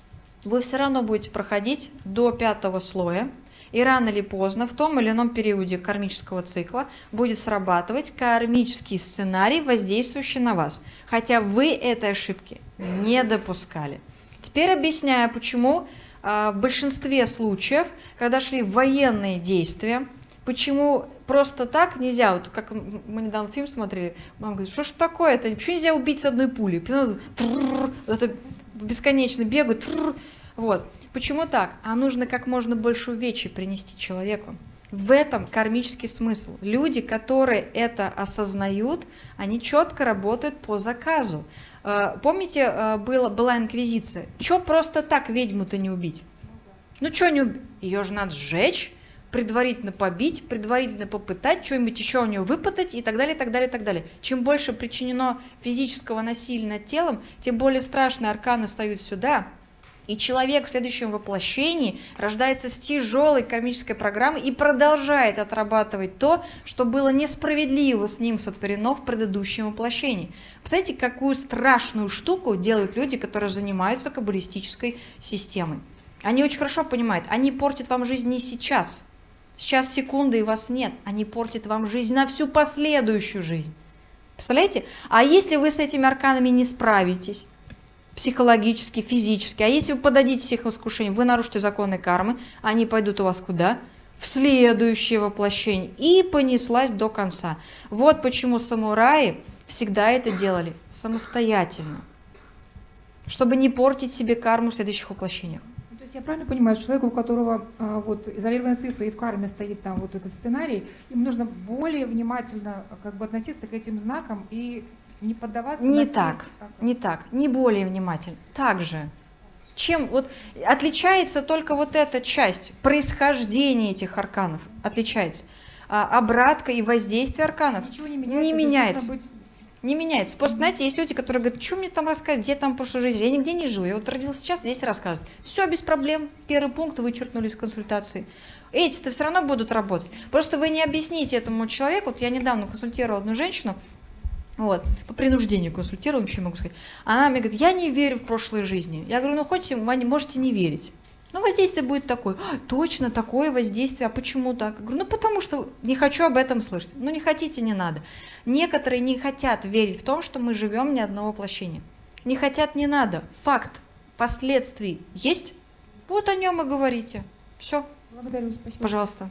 вы все равно будете проходить до пятого слоя, и рано или поздно в том или ином периоде кармического цикла будет срабатывать кармический сценарий, воздействующий на вас, хотя вы этой ошибки не допускали. Теперь объясняю, почему э, в большинстве случаев, когда шли военные действия, почему просто так нельзя, вот как мы недавно фильм смотрели, мама говорит, что ж такое-то, почему нельзя убить с одной пули? Это бесконечно бегают. Вот. Почему так? А нужно как можно больше увечий принести человеку. В этом кармический смысл. Люди, которые это осознают, они четко работают по заказу. Помните, было, была инквизиция? Че просто так ведьму-то не убить? Ну что не убить? Ее же надо сжечь, предварительно побить, предварительно попытать, что-нибудь еще у нее выпытать и так далее, и так далее, и так далее. Чем больше причинено физического насилия над телом, тем более страшные арканы встают сюда. И человек в следующем воплощении рождается с тяжелой кармической программой и продолжает отрабатывать то, что было несправедливо с ним сотворено в предыдущем воплощении. Представляете, какую страшную штуку делают люди, которые занимаются каббалистической системой. Они очень хорошо понимают, они портят вам жизнь не сейчас. Сейчас секунды и вас нет. Они портят вам жизнь на всю последующую жизнь. Представляете? А если вы с этими арканами не справитесь, психологически, физически, а если вы поддадитесь их искушениям, вы нарушите законы кармы, они пойдут у вас куда? В следующее воплощение. И понеслась до конца. Вот почему самураи всегда это делали самостоятельно, чтобы не портить себе карму в следующих воплощениях. То есть я правильно понимаю, что человеку, у которого а, вот, изолированная цифра и в карме стоит там вот этот сценарий, им нужно более внимательно как бы относиться к этим знакам и не поддаваться не на все так, эти... не так, не более внимательно. Также. Чем вот отличается только вот эта часть, происхождение этих арканов отличается. А, обратка и воздействие арканов Ничего не меняется. не меняется. Быть... Не меняется. Просто, знаете, есть люди, которые говорят, что мне там рассказывать, где там в прошлой жизни, я нигде не жил, я вот родился сейчас, здесь рассказывать. Все без проблем, первый пункт вычеркнули из консультации. Эти-то все равно будут работать. Просто вы не объясните этому человеку, вот я недавно консультировала одну женщину, вот, по принуждению консультировала, ничего не могу сказать. Она мне говорит, я не верю в прошлые жизни. Я говорю, ну хотите, вы можете не верить. Ну воздействие будет такое. А, точно, такое воздействие. А почему так? Я говорю, ну потому что не хочу об этом слышать. Ну не хотите, не надо. Некоторые не хотят верить в том, что мы живем ни одного воплощения. Не хотят, не надо. Факт последствий есть. Вот о нем и говорите. Все. Благодарю, спасибо. Пожалуйста.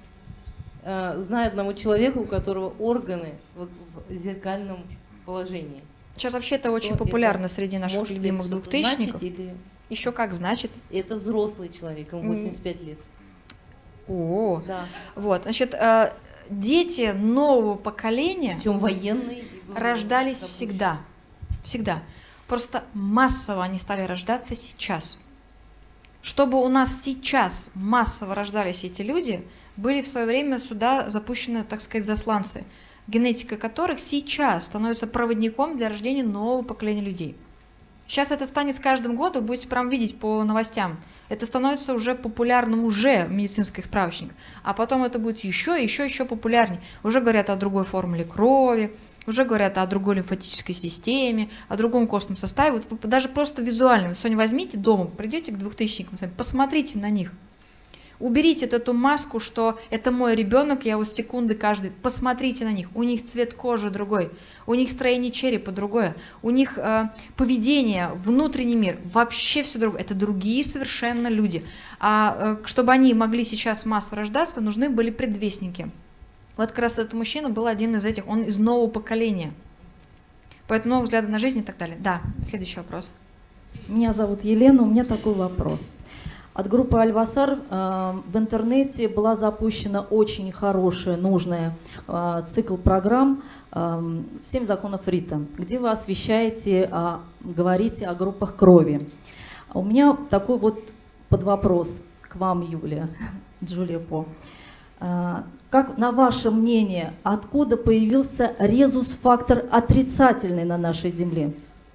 Знаю одного человека, у которого органы в, в зеркальном положении. Сейчас вообще это очень Что популярно это? среди наших Может любимых это двухтысячников. или... Еще как значит. Это взрослый человек, ему восемьдесят пять лет. О, да. Вот, значит, дети нового поколения военные, рождались всегда. Всегда. Просто массово они стали рождаться сейчас. Чтобы у нас сейчас массово рождались эти люди, были в свое время сюда запущены, так сказать, засланцы, генетика которых сейчас становится проводником для рождения нового поколения людей. Сейчас это станет с каждым годом, будете прям видеть по новостям. Это становится уже популярным уже в медицинских справочниках. А потом это будет еще, еще, еще популярнее. Уже говорят о другой формуле крови, уже говорят о другой лимфатической системе, о другом костном составе. Вот вы даже просто визуально, вы сегодня возьмите дома, придете к двухтысячникам, посмотрите на них. Уберите вот эту маску, что это мой ребенок, я вот секунды каждый. Посмотрите на них. У них цвет кожи другой, у них строение черепа другое, у них э, поведение, внутренний мир, вообще все другое. Это другие совершенно люди. А э, чтобы они могли сейчас массово рождаться, нужны были предвестники. Вот как раз этот мужчина был один из этих, он из нового поколения. Поэтому новые взгляды на жизнь и так далее. Да, следующий вопрос. Меня зовут Елена, у меня такой вопрос. От группы Альвасар э, в интернете была запущена очень хорошая, нужная э, цикл программ э, «Семь законов Рита», где вы освещаете, э, говорите о группах крови. У меня такой вот подвопрос к вам, Юлия, Джулия По. Э, как, на ваше мнение, откуда появился резус-фактор отрицательный на нашей Земле?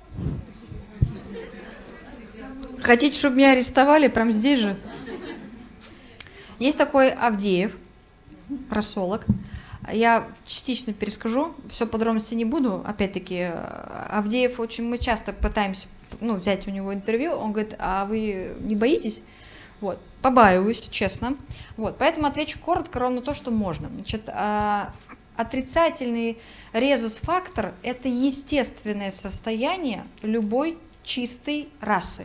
Хотите, чтобы меня арестовали прямо здесь же? Есть такой Авдеев, расолог. Я частично перескажу, все подробности не буду. Опять-таки, Авдеев очень, мы часто пытаемся ну, взять у него интервью, он говорит, а вы не боитесь? Вот, побаиваюсь, честно. Вот, поэтому отвечу коротко, ровно то, что можно. Значит, отрицательный резус-фактор – это естественное состояние любой чистой расы.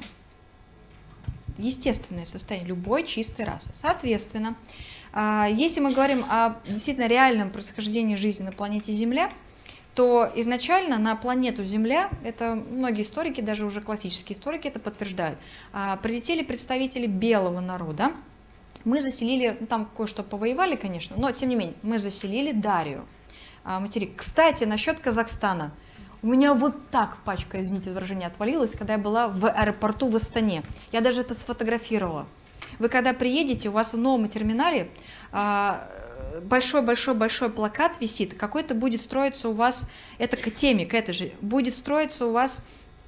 Естественное состояние любой чистой расы. Соответственно, если мы говорим о действительно реальном происхождении жизни на планете Земля, то изначально на планету Земля, это многие историки, даже уже классические историки это подтверждают, прилетели представители белого народа. Мы заселили, ну, там кое-что повоевали, конечно, но тем не менее, мы заселили Дарию, материк. Кстати, насчет Казахстана. У меня вот так пачка, извините за выражение, отвалилась, когда я была в аэропорту в Астане. Я даже это сфотографировала. Вы когда приедете, у вас в новом терминале большой-большой-большой плакат висит, какой-то будет строиться у вас, это к теме, к этой же, будет строиться у вас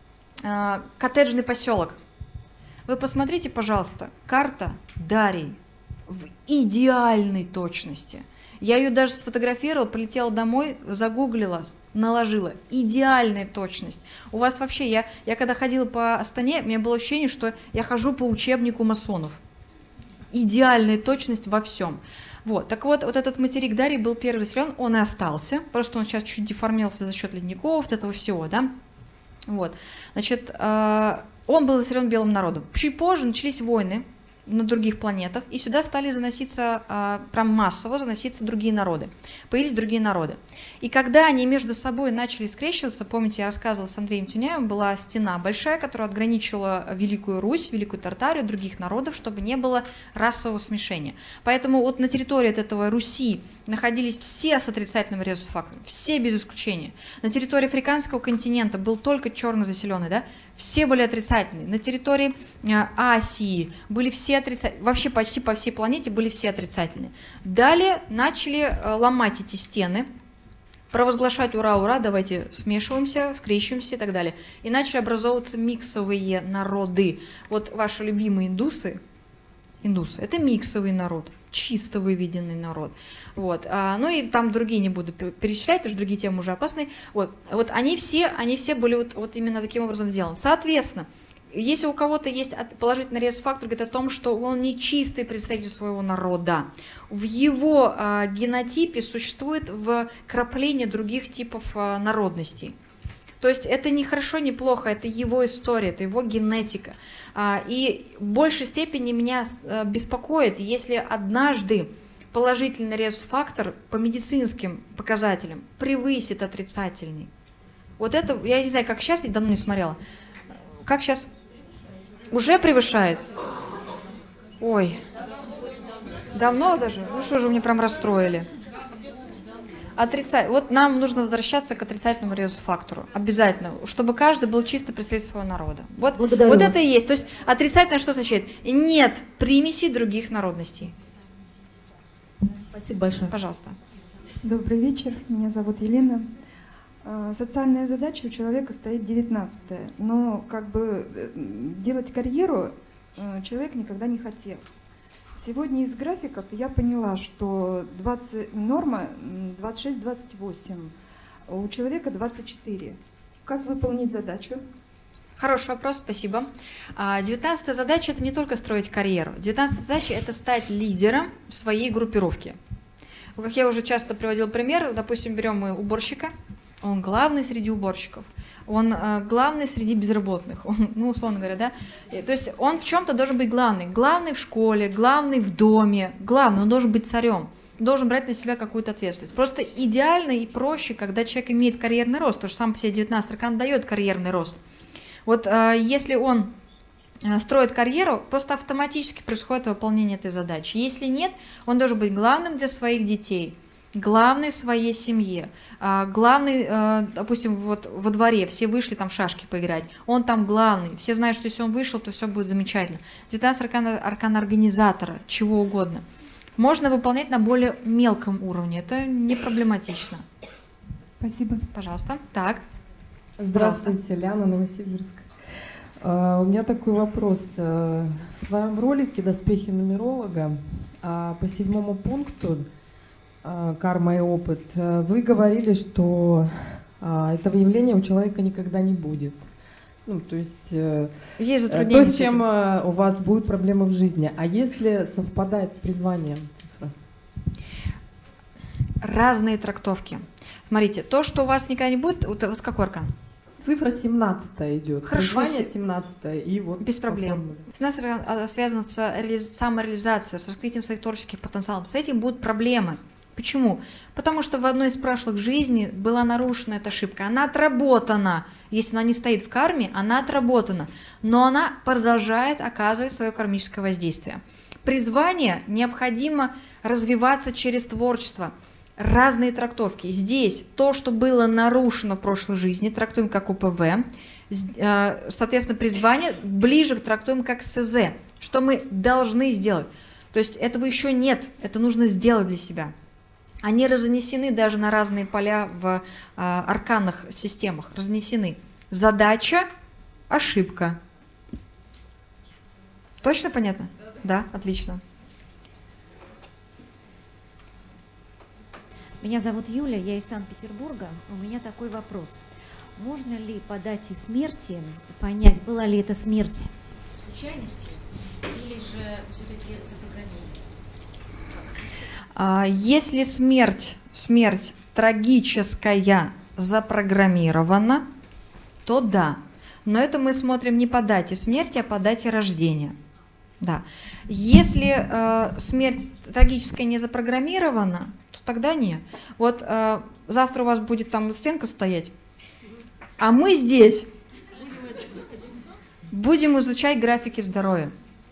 э, коттеджный поселок. Вы посмотрите, пожалуйста, карта Дарьи в идеальной точности. Я ее даже сфотографировала, прилетела домой, загуглила, наложила. Идеальная точность. У вас вообще, я, я когда ходила по Астане, у меня было ощущение, что я хожу по учебнику масонов. Идеальная точность во всем. Вот. Так вот, вот этот материк Дарьи был первый заселен, он и остался, просто он сейчас чуть деформировался за счет ледников, вот этого всего, да. Вот. Значит, он был заселен белым народом. Чуть позже начались войны на других планетах, и сюда стали заноситься, прям массово заноситься другие народы. Появились другие народы. И когда они между собой начали скрещиваться, помните, я рассказывала с Андреем Тюняевым, была стена большая, которая отграничивала Великую Русь, Великую Тартарию, других народов, чтобы не было расового смешения. Поэтому вот на территории от этого Руси находились все с отрицательным резус-фактором, все без исключения. На территории африканского континента был только черно заселенный, да? Все были отрицательные. На территории Асии были все отрицательные. Вообще почти по всей планете были все отрицательные. Далее начали ломать эти стены, провозглашать ура, ура, давайте смешиваемся, скрещиваемся и так далее. И начали образовываться миксовые народы. Вот ваши любимые индусы, индусы, это миксовый народ, чисто выведенный народ. Вот. А, ну и там другие не буду перечислять, потому что другие темы уже опасны. Вот, вот они все, они все были вот, вот именно таким образом сделаны. Соответственно, если у кого-то есть положительный резус-фактор, говорит о том, что он не чистый представитель своего народа. В его а, генотипе существует вкрапление других типов а, народностей. То есть это не хорошо, не плохо, это его история, это его генетика. А, и в большей степени меня а, беспокоит, если однажды положительный резус-фактор по медицинским показателям превысит отрицательный. Вот это, я не знаю, как сейчас, я давно не смотрела. Как сейчас? Уже превышает? Ой. Давно даже? Ну что же, вы меня прям расстроили. Отрицать. Вот нам нужно возвращаться к отрицательному резус-фактору. Обязательно. Чтобы каждый был чисто представитель своего народа. Вот, вот это и есть. То есть отрицательное что означает? Нет примесей других народностей. Спасибо большое. Пожалуйста. Добрый вечер. Меня зовут Елена. Социальная задача у человека стоит девятнадцатая. Но как бы делать карьеру человек никогда не хотел. Сегодня из графиков я поняла, что двадцать, норма двадцать шесть — двадцать восемь, у человека двадцать четыре. Как выполнить задачу? Хороший вопрос, спасибо. Девятнадцатая задача – это не только строить карьеру. Девятнадцатая задача – это стать лидером своей группировки. Как я уже часто приводила пример, допустим, берем мы уборщика, он главный среди уборщиков, он главный среди безработных, он, ну, условно говоря, да. То есть он в чем-то должен быть главный. Главный в школе, главный в доме, главный, он должен быть царем. Должен брать на себя какую-то ответственность. Просто идеально и проще, когда человек имеет карьерный рост, потому что сам по себе девятнадцатый аркан дает карьерный рост. Вот э, если он э, строит карьеру, просто автоматически происходит выполнение этой задачи. Если нет, он должен быть главным для своих детей, главный в своей семье, э, главный, э, допустим, вот во дворе, все вышли там в шашки поиграть, он там главный, все знают, что если он вышел, то все будет замечательно. девятнадцатый аркан, аркан организатора, чего угодно. Можно выполнять на более мелком уровне, это не проблематично. Спасибо. Пожалуйста. Так. Здравствуйте, Ляна, Новосибирск. Uh, у меня такой вопрос. Uh, в своем ролике «Доспехи нумеролога» uh, по седьмому пункту uh, «Карма и опыт» uh, вы говорили, что uh, этого явления у человека никогда не будет. Ну, то есть э, есть то, с чем э, у вас будут проблемы в жизни. А если совпадает с призванием цифра? Разные трактовки. Смотрите, то, что у вас никогда не будет, у вас какой аркан? Цифра семнадцатая идет. Хорошо. Призвание семнадцатое. И вот без проблем. семнадцатая связана с реализ... самореализацией, с раскрытием своих творческих потенциалов. С этим будут проблемы. Почему? Потому что в одной из прошлых жизней была нарушена эта ошибка. Она отработана. Если она не стоит в карме, она отработана. Но она продолжает оказывать свое кармическое воздействие. Призвание необходимо развиваться через творчество. Разные трактовки. Здесь то, что было нарушено в прошлой жизни, трактуем как У П В. Соответственно, призвание ближе трактуем как С З. Что мы должны сделать. То есть этого еще нет. Это нужно сделать для себя. Они разнесены даже на разные поля в а, арканных системах. Разнесены. Задача, ошибка. Точно понятно? Да, отлично. Меня зовут Юля, я из Санкт-Петербурга. У меня такой вопрос. Можно ли по дате смерти понять, была ли это смерть случайностью или же все-таки запрограммирована? Если смерть, смерть трагическая запрограммирована, то да. Но это мы смотрим не по дате смерти, а по дате рождения. Да. Если э, смерть трагическая не запрограммирована, то тогда нет. Вот э, завтра у вас будет там стенка стоять, а мы здесь будем изучать графики здоровья.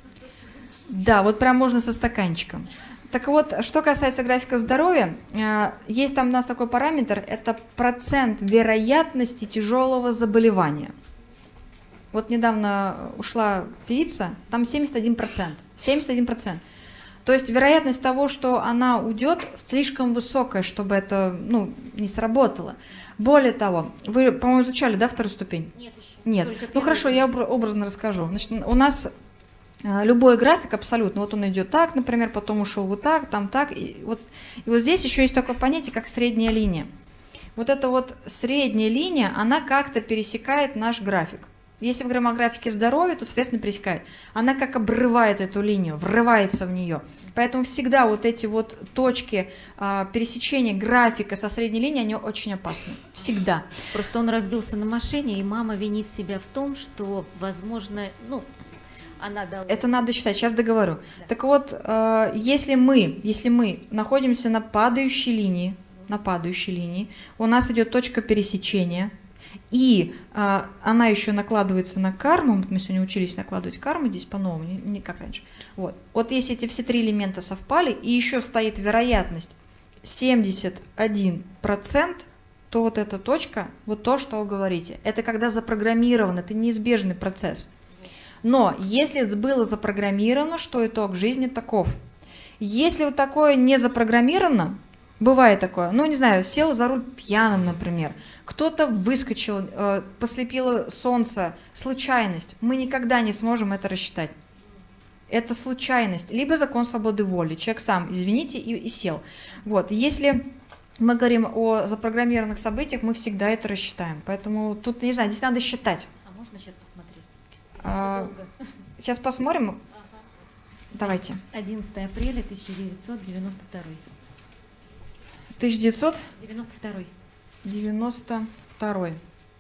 Да, вот прям можно со стаканчиком. Так вот, что касается графика здоровья, есть там у нас такой параметр, это процент вероятности тяжелого заболевания. Вот недавно ушла певица, там семьдесят один процент. семьдесят один процент. То есть вероятность того, что она уйдет, слишком высокая, чтобы это ну, не сработало. Более того, вы, по-моему, изучали, да, вторую ступень? Нет еще. Нет. Ну хорошо, я образно расскажу. Значит, у нас любой график абсолютно, вот он идет так, например, потом ушел вот так, там так, и вот, и вот здесь еще есть такое понятие, как средняя линия. Вот эта вот средняя линия, она как-то пересекает наш график. Если мы говорим о графике здоровья, то, соответственно, пересекает. Она как обрывает эту линию, врывается в нее. Поэтому всегда вот эти вот точки а, пересечения графика со средней линией, они очень опасны. Всегда. Просто он разбился на машине, и мама винит себя в том, что, возможно, ну, она дала... Это надо считать, сейчас договорю. Да. Так вот, э, если мы, если мы находимся на падающей линии, на падающей линии, у нас идет точка пересечения, и э, она еще накладывается на карму, мы сегодня учились накладывать карму здесь по-новому, не, не как раньше. Вот. вот если эти все три элемента совпали, и еще стоит вероятность семьдесят один процент, то вот эта точка, вот то, что вы говорите, это когда запрограммировано, это неизбежный процесс. Но если было запрограммировано, что итог жизни таков. Если вот такое не запрограммировано, бывает такое, ну не знаю, сел за руль пьяным, например, кто-то выскочил, э, послепило солнце, случайность, мы никогда не сможем это рассчитать. Это случайность, либо закон свободы воли, человек сам, извините, и, и сел. Вот, если мы говорим о запрограммированных событиях, мы всегда это рассчитаем, поэтому тут, не знаю, здесь надо считать. А можно сейчас посмотреть? А, сейчас посмотрим. Ага. Давайте. одиннадцатое апреля тысяча девятьсот девяносто второй. тысяча девятьсот девяносто второй. девяносто второй.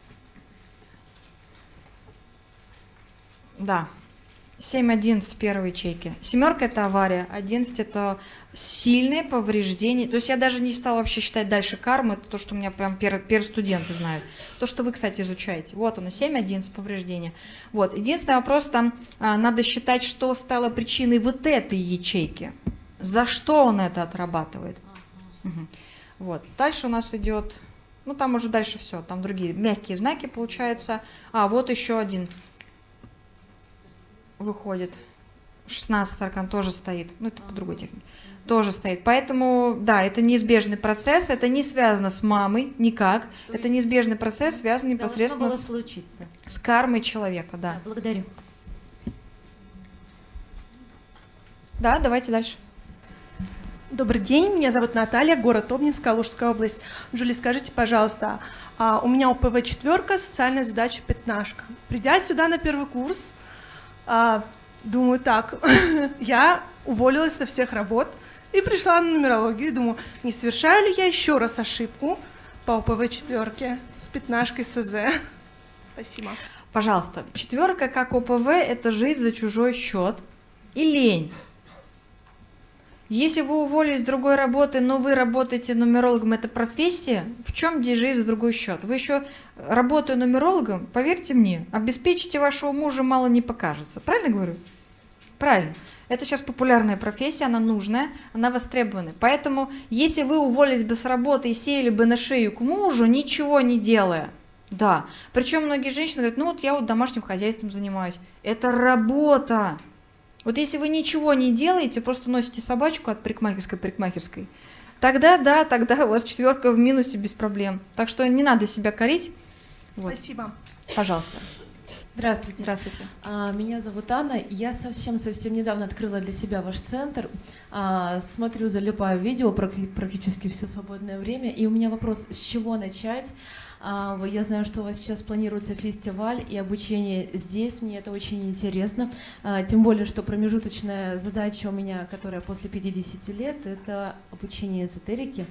Да. семь одиннадцать первой ячейки. Семерка это авария, одиннадцать это сильные повреждения. То есть я даже не стала вообще считать дальше карму, это то, что у меня прям первые пер студенты знают. То, что вы, кстати, изучаете. Вот оно, семь одиннадцать повреждения. Вот. Единственный вопрос там, а, надо считать, что стало причиной вот этой ячейки. За что он это отрабатывает. Угу. Вот. Дальше у нас идет, ну там уже дальше все, там другие мягкие знаки получается. А, вот еще один выходит. шестнадцатый аркан тоже стоит. Ну, это по другой технике. Тоже стоит. Поэтому, да, это неизбежный процесс. Это не связано с мамой никак. То это неизбежный процесс, связанный непосредственно с, с кармой человека. Да. Да, благодарю. Да, давайте дальше. Добрый день, меня зовут Наталья, город Обнинск, Калужская область. Джули, скажите, пожалуйста, у меня У П В четверка, социальная задача пятнашка. Придя сюда на первый курс, думаю, так, я уволилась со всех работ и пришла на нумерологию, и думаю, не совершаю ли я еще раз ошибку по У П В четверке с пятнашкой С З. Спасибо. Пожалуйста, четверка как О П В – это жизнь за чужой счет и лень. Если вы уволились с другой работы, но вы работаете нумерологом, это профессия, в чем здесь жизнь за другой счет? Вы еще, работая нумерологом, поверьте мне, обеспечите вашего мужа мало не покажется. Правильно говорю? Правильно. Это сейчас популярная профессия, она нужная, она востребованная. Поэтому, если вы уволились бы с работы и сели бы на шею к мужу, ничего не делая, да. Причем многие женщины говорят, ну вот я вот домашним хозяйством занимаюсь. Это работа. Вот если вы ничего не делаете, просто носите собачку от парикмахерской к парикмахерской, тогда да, тогда у вас четверка в минусе без проблем. Так что не надо себя корить. Вот. Спасибо. Пожалуйста. Здравствуйте. Здравствуйте. А, меня зовут Анна. Я совсем-совсем недавно открыла для себя ваш центр. А, смотрю, залипаю видео практически все свободное время. И у меня вопрос, с чего начать? А, я знаю, что у вас сейчас планируется фестиваль и обучение здесь. Мне это очень интересно. А, тем более, что промежуточная задача у меня, которая после пятидесяти лет, это обучение эзотерики.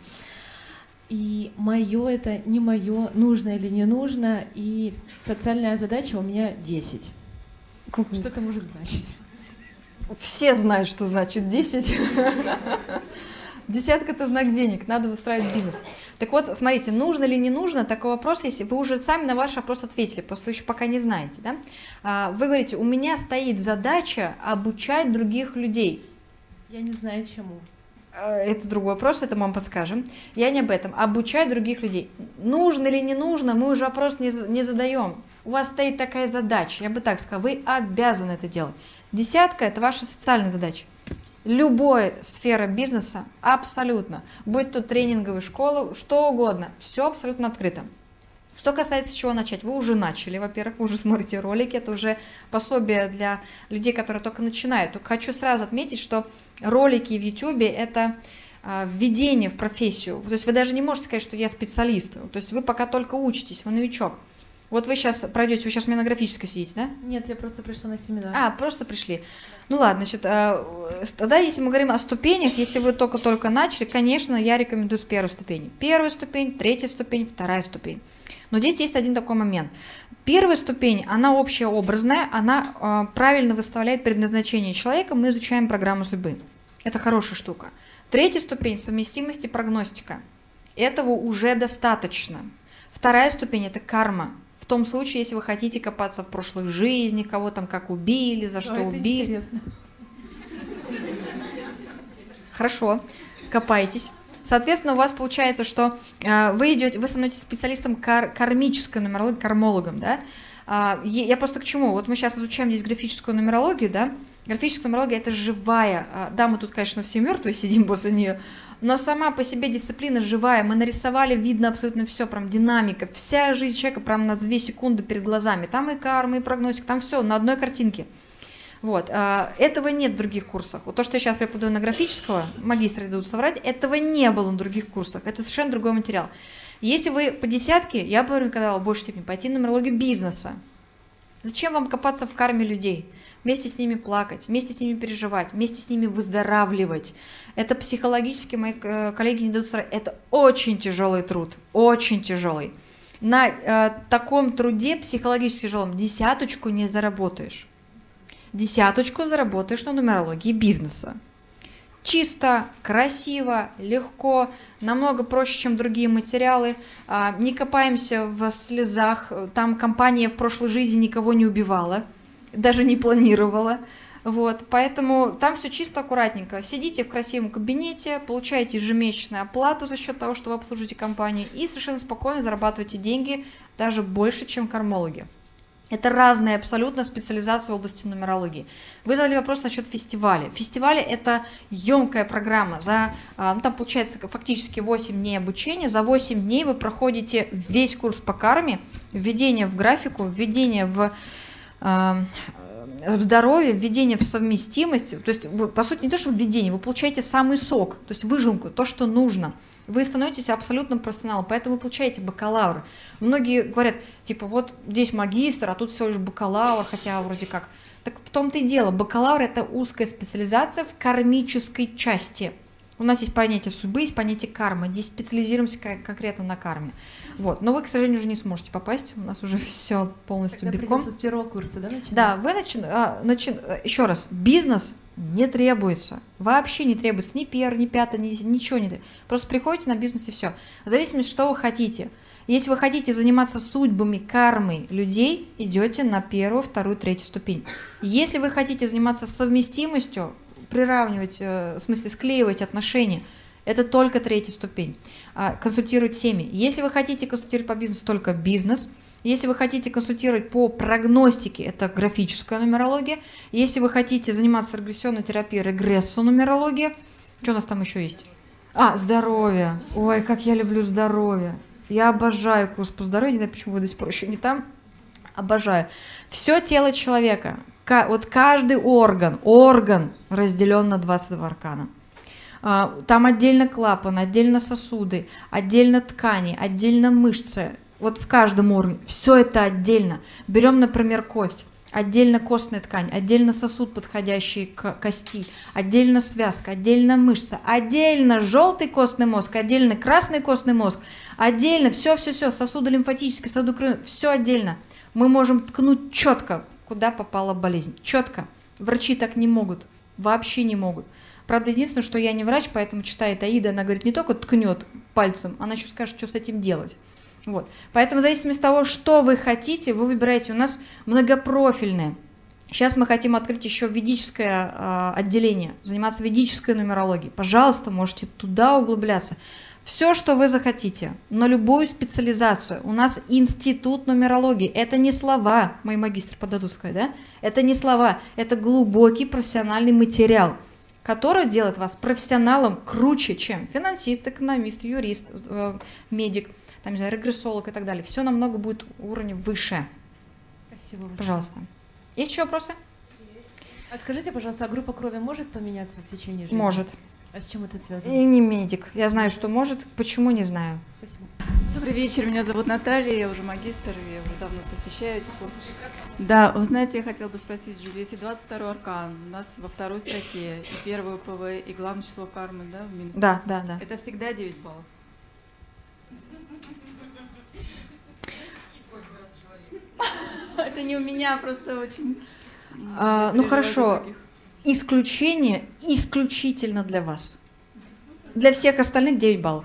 И мое это не мое, нужно или не нужно, и социальная задача у меня десять. Что это может значить? Все знают, что значит десять. Десятка – это знак денег, надо выстраивать бизнес. Так вот, смотрите, нужно или не нужно, такой вопрос, если вы уже сами на ваш вопрос ответили, просто вы еще пока не знаете. Да? Вы говорите, у меня стоит задача обучать других людей. Я не знаю чему. Это другой вопрос, это мы вам подскажем. Я не об этом. Обучать других людей. Нужно или не нужно, мы уже вопрос не, не задаем. У вас стоит такая задача, я бы так сказала, вы обязаны это делать. Десятка – это ваша социальная задача. Любая сфера бизнеса, абсолютно, будь то тренинговая школа, что угодно, все абсолютно открыто. Что касается чего начать, вы уже начали, во-первых, вы уже смотрите ролики, это уже пособие для людей, которые только начинают. Только хочу сразу отметить, что ролики в YouTube это введение в профессию, то есть вы даже не можете сказать, что я специалист, то есть вы пока только учитесь, вы новичок. Вот вы сейчас пройдете, вы сейчас у меня на графической сидите, да? Нет, я просто пришла на семинар. А, просто пришли. Ну ладно, значит, тогда если мы говорим о ступенях, если вы только-только начали, конечно, я рекомендую с первой ступени. Первая ступень, третья ступень, вторая ступень. Но здесь есть один такой момент. Первая ступень, она общеобразная, она э, правильно выставляет предназначение человека, мы изучаем программу судьбы. Это хорошая штука. Третья ступень, совместимость и прогностика. Этого уже достаточно. Вторая ступень – это карма. В том случае, если вы хотите копаться в прошлых жизнях, кого там как убили, за что это убили. Интересно. Хорошо, копайтесь. Соответственно, у вас получается, что э, вы идете, вы становитесь специалистом кар кармической нумерологии, кармологом, да? А, я просто к чему? Вот мы сейчас изучаем здесь графическую нумерологию, да? Графическая нумерология – это живая. Да, мы тут, конечно, все мертвые сидим после нее, но сама по себе дисциплина живая. Мы нарисовали, видно абсолютно все, прям динамика. Вся жизнь человека прям на две секунды перед глазами. Там и карма, и прогностика, там все на одной картинке. Вот. Этого нет в других курсах. Вот то, что я сейчас преподаю на графического, магистры дадут соврать, этого не было на других курсах. Это совершенно другой материал. Если вы по десятке, я бы рекомендовала в большей степени пойти на нумерологию бизнеса. Зачем вам копаться в карме людей? Вместе с ними плакать, вместе с ними переживать, вместе с ними выздоравливать. Это психологически, мои коллеги не дадут соврать, это очень тяжелый труд, очень тяжелый. На э, таком труде психологически тяжелом десяточку не заработаешь. Десяточку заработаешь на нумерологии бизнеса. Чисто, красиво, легко, намного проще, чем другие материалы. Не копаемся в слезах. Там компания в прошлой жизни никого не убивала, даже не планировала. Вот, поэтому там все чисто, аккуратненько. Сидите в красивом кабинете, получаете ежемесячную оплату за счет того, что вы обслуживаете компанию, и совершенно спокойно зарабатываете деньги, даже больше, чем кармологи. Это разная абсолютно специализация в области нумерологии. Вы задали вопрос насчет фестиваля. Фестивали – это емкая программа. За, ну, там получается фактически восемь дней обучения. За восемь дней вы проходите весь курс по карме, введение в графику, введение в в здоровье, введение в совместимость, то есть, вы, по сути, не то, что введение, вы получаете самый сок, то есть выжимку, то, что нужно. Вы становитесь абсолютным профессионалом, поэтому вы получаете бакалавр. Многие говорят, типа, вот здесь магистр, а тут всего лишь бакалавр, хотя вроде как. Так в том-то и дело, бакалавр – это узкая специализация в кармической части. У нас есть понятие судьбы, есть понятие кармы. Здесь специализируемся конкретно на карме. Вот. Но вы, к сожалению, уже не сможете попасть. У нас уже все полностью Тогда битком. придется с первого курса, да, начинать? Да, вы начи... а, начи... еще раз, бизнес не требуется. Вообще не требуется ни пиар, ни пятое, ни... ничего не требуется. Просто приходите на бизнес и все. В зависимости, что вы хотите. Если вы хотите заниматься судьбами, кармой людей, идете на первую, вторую, третью ступень. Если вы хотите заниматься совместимостью, приравнивать, в смысле склеивать отношения, это только третья ступень. Консультировать семьи. Если вы хотите консультировать по бизнесу, только бизнес. Если вы хотите консультировать по прогностике, это графическая нумерология. Если вы хотите заниматься регрессионной терапией, регрессонумерология. Что у нас там еще есть? А, здоровье. Ой, как я люблю здоровье. Я обожаю курс по здоровью, не знаю, почему вы до сих пор еще не там. Обожаю. Все тело человека, вот каждый орган, орган разделен на двадцать два аркана. Там отдельно клапан, отдельно сосуды, отдельно ткани, отдельно мышцы. Вот в каждом органе. Все это отдельно. Берем, например, кость. Отдельно костная ткань, отдельно сосуд, подходящий к кости, отдельно связка, отдельно мышца, отдельно желтый костный мозг, отдельно красный костный мозг, отдельно все-все-все, сосуды лимфатические, сосуды крови, все отдельно. Мы можем ткнуть четко, куда попала болезнь. Четко. Врачи так не могут, вообще не могут. Правда, единственное, что я не врач, поэтому читает Аида, она говорит, не только ткнет пальцем, она еще скажет, что с этим делать. Вот. Поэтому в зависимости от того, что вы хотите, вы выбираете. У нас многопрофильное. Сейчас мы хотим открыть еще ведическое э, отделение, заниматься ведической нумерологией. Пожалуйста, можете туда углубляться. Все, что вы захотите, на любую специализацию. У нас институт нумерологии. Это не слова, мои магистры подадут сказать, да? Это не слова, это глубокий профессиональный материал, который делает вас профессионалом круче, чем финансист, экономист, юрист, э, медик, там, не знаю, регрессолог и так далее. Все намного будет уровня выше. Спасибо. Пожалуйста. Есть еще вопросы? А скажите, пожалуйста, а группа крови может поменяться в течение жизни? Может. А с чем это связано? И не медик. Я знаю, что может. Почему, не знаю. Спасибо. Добрый вечер, меня зовут Наталья, я уже магистр, я уже давно посещаю эти курсы. Да, вы знаете, я хотела бы спросить, Джулия, если двадцать второй аркан у нас во второй строке, и первый ПВ, и главное число кармы, да, в минус? Да, да, да. Это всегда девять баллов? Это не у меня, просто очень... А, ну хорошо, исключение исключительно для вас. Для всех остальных девять баллов.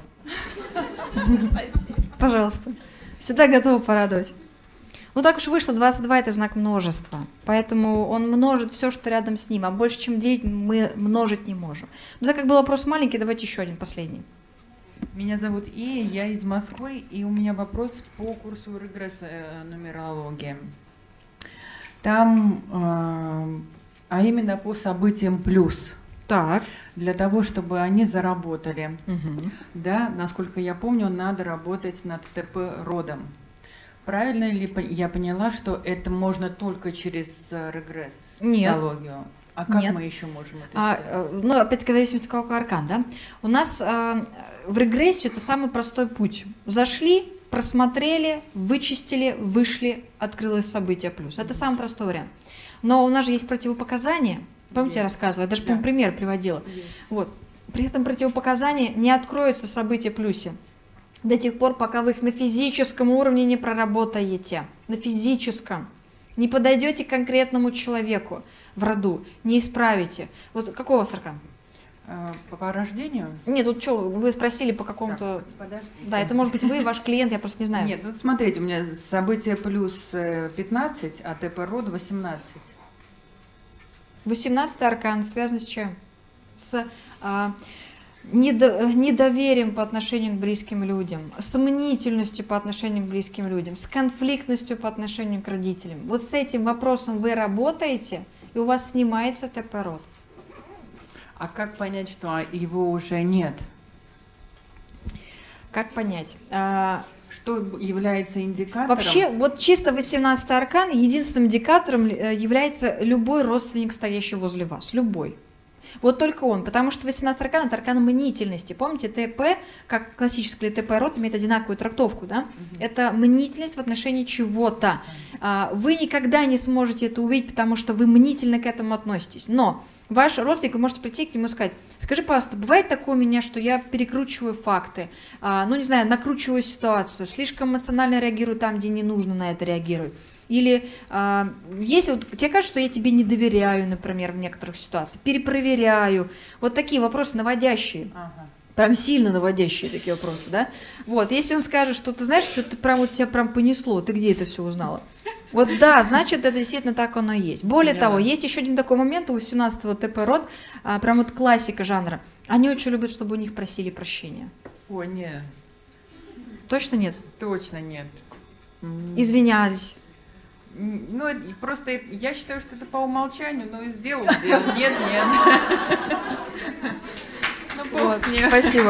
Пожалуйста. Всегда готова порадовать. Ну так уж вышло, двадцать два это знак множества. Поэтому он множит все, что рядом с ним. А больше, чем девять, мы множить не можем. Но так как был вопрос маленький, давайте еще один, последний. Меня зовут Ия, я из Москвы, и у меня вопрос по курсу регресса нумерологии. Там, э, а именно по событиям плюс. Так. Для того, чтобы они заработали. Угу. Да, насколько я помню, надо работать над ТП родом. Правильно ли я поняла, что это можно только через регресс, Нет. социологию? А как Нет. мы еще можем это а, сделать? Ну, опять-таки, в зависимости от какого аркан, да? У нас а, в регрессию это самый простой путь. Зашли, просмотрели, вычистили, вышли, открылось событие плюс. Это самый простой вариант. Но у нас же есть противопоказания. Помните, я рассказывала, я даже, Да. по-моему, пример приводила. Вот. При этом противопоказания не откроются события плюсе до тех пор, пока вы их на физическом уровне не проработаете. На физическом. Не подойдете к конкретному человеку в роду, не исправите. Вот какого у вас аркан? По, по рождению? Нет, вот что, вы спросили по какому-то... Подождите. Да, это может быть вы, ваш клиент, я просто не знаю. Нет, ну смотрите, у меня событие плюс пятнадцать, а ТП род восемнадцать. восемнадцатый аркан связан с чем? С а, недо, недоверием по отношению к близким людям, с мнительностью по отношению к близким людям, с конфликтностью по отношению к родителям. Вот с этим вопросом вы работаете, и у вас снимается ТП род. А как понять, что его уже нет? Как понять? А, что является индикатором? Вообще, вот чисто восемнадцатый аркан, единственным индикатором является любой родственник, стоящий возле вас. Любой. Вот только он, потому что восемнадцатый аркан – это аркан мнительности. Помните, ТП, как классический ТП-род, имеет одинаковую трактовку, да? Угу. Это мнительность в отношении чего-то. Вы никогда не сможете это увидеть, потому что вы мнительно к этому относитесь. Но ваш родственник, вы можете прийти к нему и сказать: скажи, пожалуйста, бывает такое у меня, что я перекручиваю факты, ну, не знаю, накручиваю ситуацию, слишком эмоционально реагирую там, где не нужно на это реагировать. Или э, если вот, тебе кажется, что я тебе не доверяю, например, в некоторых ситуациях, перепроверяю. Вот такие вопросы наводящие. Ага. Прям сильно наводящие такие вопросы, да? Вот, если он скажет, что ты знаешь, что ты прям вот тебя прям понесло, ты где это все узнала? Вот да, значит, это действительно так оно и есть. Более того, есть еще один такой момент у восемнадцатого ТП-род, а, прям вот классика жанра. Они очень любят, чтобы у них просили прощения. Ой, нет. Точно нет? Точно нет. Извинялись. Ну, просто я считаю, что это по умолчанию, но сделал, сделал. Нет, нет. Ну, бог с ним. Спасибо.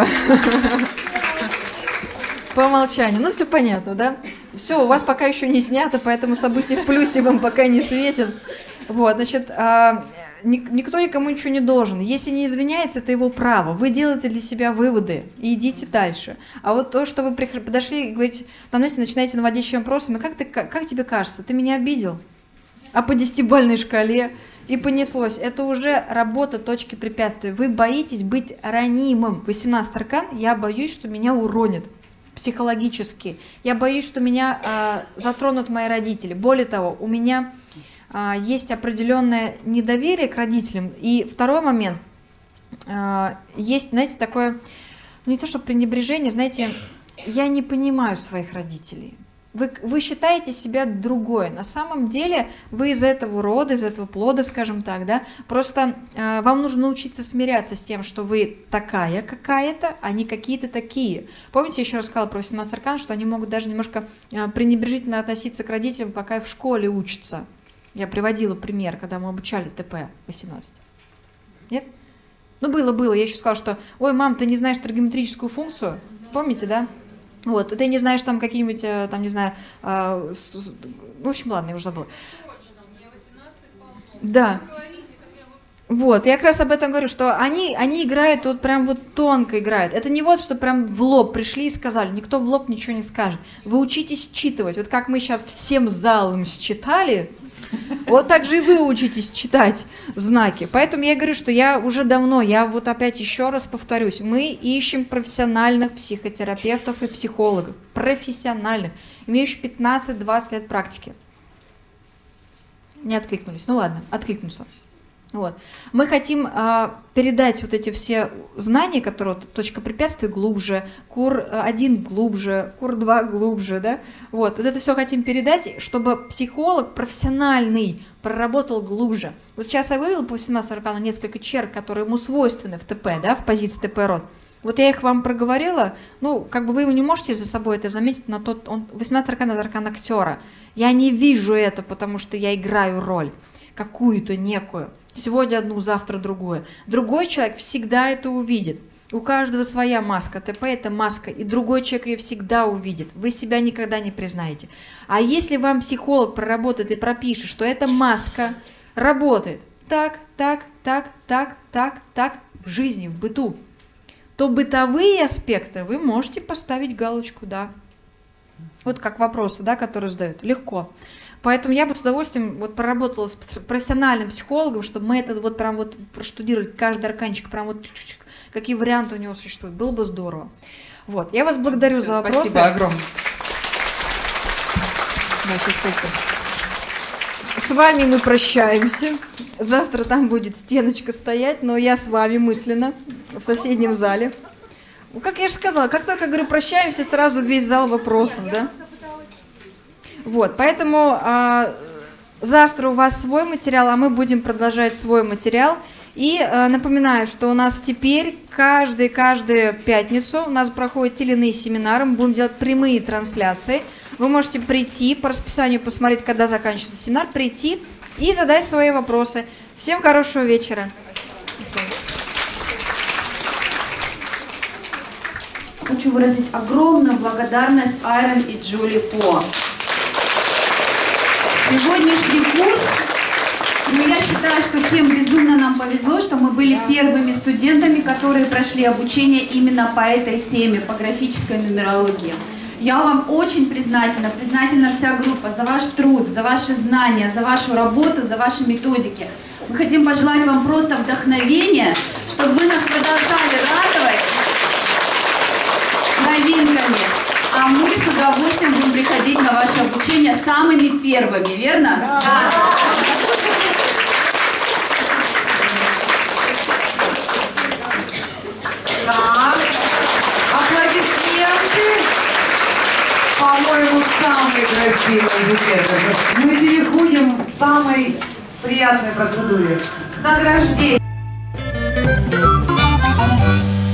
По умолчанию. Ну, все понятно, да? Все, у вас пока еще не снято, поэтому события в плюсе вам пока не светят. Вот, значит, никто никому ничего не должен. Если не извиняется, это его право. Вы делаете для себя выводы и идите дальше. А вот то, что вы подошли и говорите, там, знаете, начинаете наводящими вопросами: как, ты, как тебе кажется, ты меня обидел? А по десятибалльной шкале и понеслось. Это уже работа точки препятствия. Вы боитесь быть ранимым. восемнадцатый аркан, я боюсь, что меня уронят психологически. Я боюсь, что меня э, затронут мои родители. Более того, у меня есть определенное недоверие к родителям. И второй момент, есть, знаете, такое, ну не то что пренебрежение, знаете, я не понимаю своих родителей. Вы, вы считаете себя другой. На самом деле вы из этого рода, из этого плода, скажем так, да, просто э, вам нужно научиться смиряться с тем, что вы такая какая-то, а не какие-то такие. Помните, я еще рассказала про восемнадцатый аркан, что они могут даже немножко э, пренебрежительно относиться к родителям, пока в школе учатся. Я приводила пример, когда мы обучали ТП восемнадцать. Нет? Ну, было-было. Я еще сказала, что, ой, мам, ты не знаешь тригонометрическую функцию? Помните, да? Вот, ты не знаешь там какие-нибудь, там, не знаю, э, с, ну, в общем, ладно, я уже забыла. Да. Вот, я как раз об этом говорю, что они, они играют, вот прям вот тонко играют. Это не вот, что прям в лоб пришли и сказали, никто в лоб ничего не скажет. Вы учитесь считывать. Вот как мы сейчас всем залом считали, вот так же и вы учитесь читать знаки. Поэтому я говорю, что я уже давно, я вот опять еще раз повторюсь, мы ищем профессиональных психотерапевтов и психологов, профессиональных, имеющих пятнадцать-двадцать лет практики. Не откликнулись. Ну ладно, откликнулся. Вот. Мы хотим э, передать вот эти все знания, которые вот, точка препятствия глубже, кур один глубже, кур два глубже, да? Вот. вот это все хотим передать, чтобы психолог профессиональный проработал глубже. Вот сейчас я вывела по восемнадцатому аркану несколько черт, которые ему свойственны в ТП, да, в позиции ТП-род. Вот я их вам проговорила, ну, как бы вы не можете за собой это заметить, но тот, он, восемнадцатый аркан – это аркан актера. Я не вижу это, потому что я играю роль, какую-то некую. Сегодня одну, завтра другую. Другой человек всегда это увидит. У каждого своя маска. ТП – это маска, и другой человек ее всегда увидит. Вы себя никогда не признаете. А если вам психолог проработает и пропишет, что эта маска работает так, так, так, так, так, так в жизни, в быту, то бытовые аспекты вы можете поставить галочку «да». Вот как вопросы, да, которые задают. Легко. Поэтому я бы с удовольствием вот проработала с профессиональным психологом, чтобы мы это вот прям вот проштудировали, каждый арканчик, прям вот какие варианты у него существуют. Было бы здорово. Вот. Я вас благодарю Все, за вопросы. Спасибо огромное. Да, сейчас, спасибо. С вами мы прощаемся. Завтра там будет стеночка стоять, но я с вами мысленно в соседнем зале. Ну, как я же сказала, как только говорю прощаемся, сразу весь зал вопросов, да? Вот, поэтому а, завтра у вас свой материал, а мы будем продолжать свой материал. И а, напоминаю, что у нас теперь каждую каждую пятницу у нас проходят те или иные семинары, мы будем делать прямые трансляции. Вы можете прийти по расписанию, посмотреть, когда заканчивается семинар, прийти и задать свои вопросы. Всем хорошего вечера. До свидания. хочу выразить огромную благодарность Айрон и Джули По. Сегодняшний курс, ну, я считаю, что всем безумно нам повезло, что мы были первыми студентами, которые прошли обучение именно по этой теме, по графической нумерологии. Я вам очень признательна, признательна вся группа за ваш труд, за ваши знания, за вашу работу, за ваши методики. Мы хотим пожелать вам просто вдохновения, чтобы вы нас продолжали радовать новинками. А мы с удовольствием будем приходить на ваше обучение самыми первыми, верно? Да. Так, аплодисменты. По-моему, самый красивый букет. Мы переходим к самой приятной процедуре. Награждение.